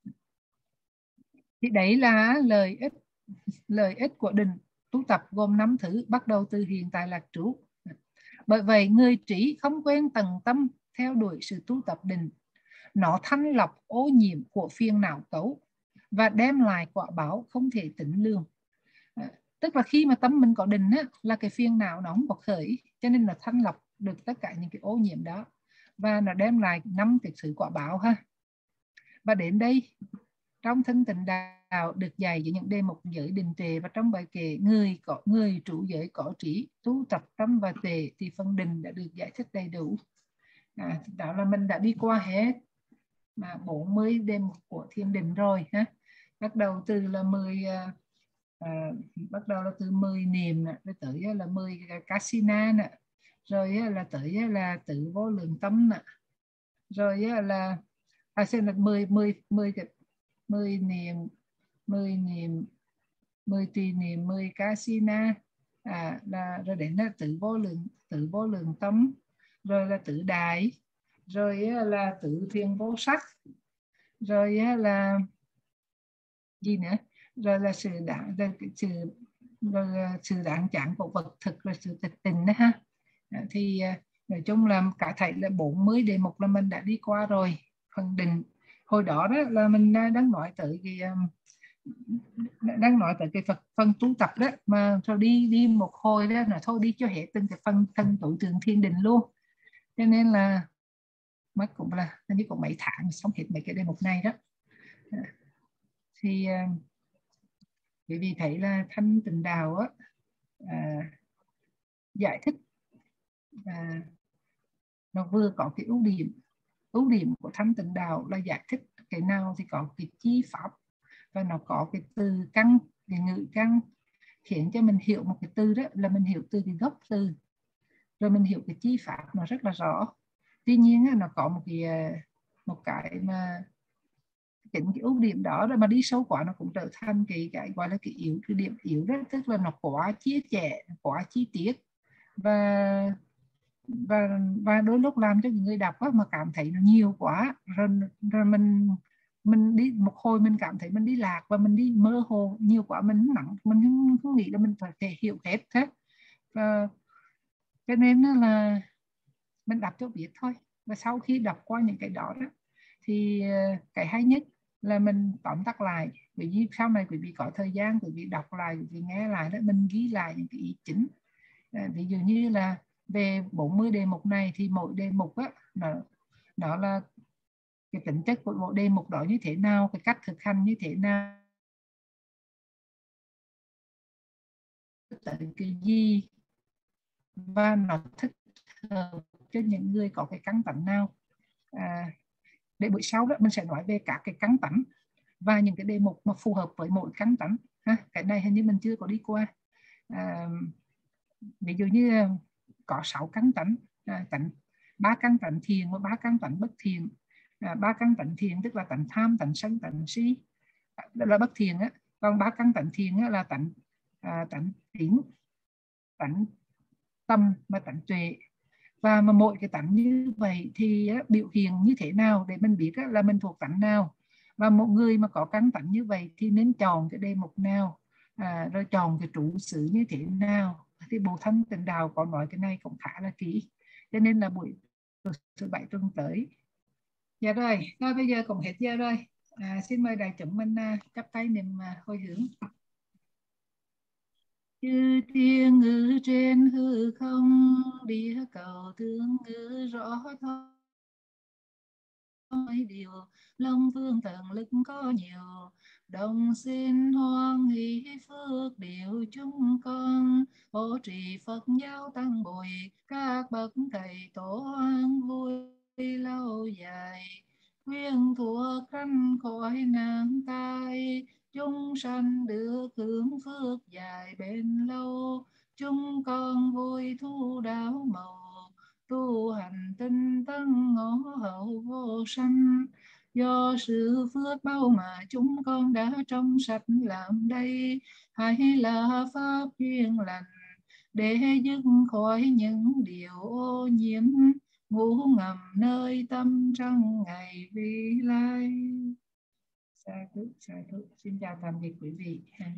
Thì đấy là lợi ích của định tu tập gồm 5 thứ, bắt đầu từ hiện tại lạc trú. Bởi vậy người trí không quên tầng tâm theo đuổi sự tu tập định, nó thanh lọc ô nhiễm của phiền não cấu và đem lại quả báo không thể tính lường. Tức là khi mà tâm mình có định là cái phiền não nó không có khởi, cho nên là thanh lọc được tất cả những cái ô nhiễm đó và nó đem lại 5 cái sự quả báo ha. Và đến đây trong Thanh Tịnh Đạo được dạy với những đề mục giới định tuệ, và trong bài kệ người trụ giới có trí tu tập tâm và tuệ thì phần định đã được giải thích đầy đủ. Đó là mình đã đi qua hết 40 đề mục của thiền định rồi ha. Bắt đầu từ 10 niệm rồi tới là 10 kasina nè, rồi là tới là tự vô lượng tâm nè, rồi là xem là 10 niệm, 10 tùy niệm, 10 kasina, rồi đến là tự vô lượng tâm, rồi là tự đại, rồi là tự thiền vô sắc, rồi là gì nữa, rồi là sự sự đáng chán của vật thực, rồi sự tịch tình đó ha. Thì nói chung là cả thảy là 40 đề mục là mình đã đi qua rồi. Phần định hồi đó đó là mình đang nói tới cái phần tu tập đó, mà rồi đi một hồi đó là thôi đi cho hết từng cái phần thân tối thượng thiền định luôn, cho nên là mất cũng là như cũng mấy tháng xong hết mấy cái đề mục này đó. Thì bởi vì thấy là Thanh Tịnh Đạo á, giải thích nó vừa có cái ưu điểm của Thanh Tịnh Đạo là giải thích cái nào thì có cái chi pháp, và nó có cái từ căn, cái ngữ căn, khiến cho mình hiểu một cái từ đó là mình hiểu từ cái gốc từ, rồi mình hiểu cái chi pháp nó rất là rõ. Tuy nhiên nó có một cái mà chính cái ưu điểm đó rồi mà đi sâu quá nó cũng trở thành cái gọi là cái điểm yếu đó, tức là nó quá chia sẻ, quá chi tiết, và và đôi lúc làm cho những người đọc mà cảm thấy nó nhiều quá, rồi mình đi một hồi mình cảm thấy mình đi lạc và mình đi mơ hồ nhiều quá, mình không nghĩ là mình phải thể hiểu hết thế. Và cho nên là mình đọc cho biết thôi, và sau khi đọc qua những cái đó thì cái hay nhất là mình tóm tắt lại, bởi vì sau này quý vị có thời gian quý vị đọc lại, quý vị nghe lại đó, mình ghi lại những cái ý chính. Ví dụ như là về 40 đề mục này thì mỗi đề mục á, nó là cái tính chất của mỗi đề mục đó như thế nào, cái cách thực hành như thế nào, tới cái gì, và nó thích hợp cho những người có cái căn tánh nào. Để buổi sau đó mình sẽ nói về các cái căn tánh và những cái đề mục mà phù hợp với mỗi căn tánh ha. Cái này hình như mình chưa có đi qua. Ví dụ như có 6 căn tánh, tánh 3 căn tánh thiện và 3 căn tánh bất thiện. 3 căn tánh thiện tức là tánh tham, tánh sân, tánh si, đó là bất thiện á. Còn 3 căn tánh thiện á là tánh tín, tánh tâm và tánh tuệ. Và mà mỗi cái tánh như vậy thì biểu hiện như thế nào để mình biết là mình thuộc tánh nào, và một người mà có căn tánh như vậy thì nên chọn cái đề mục nào, rồi chọn cái trụ xứ như thế nào. Thì Bộ Thanh Tịnh Đạo có nói cái này cũng khá là kỹ, cho nên là buổi thứ 7 tuần tới. Dạ rồi bây giờ cũng hết giờ rồi. Xin mời đại chúng mình chắp tay niệm hồi hướng. Chư thiên ngự trên hư không, địa cầu tương ngữ rõ thôi điều, Long Vương tận lực có nhiều, đồng xin hoan hỷ phước điều chúng con, hộ trì Phật giáo tăng bồi, các bậc thầy tổ an vui lâu dài, khuyên thuộc khăn khỏi nạn tai, chúng sanh được hưởng phước dài bền lâu, chúng con vui thu đáo màu, tu hành tinh tấn ngõ hậu vô sanh. Do sự phước bao mà chúng con đã trong sạch làm đây, hay là pháp duyên lành để dứt khỏi những điều ô nhiễm, ngủ ngầm nơi tâm trong ngày vi lai. Sa thú. Xin chào tạm biệt quý vị.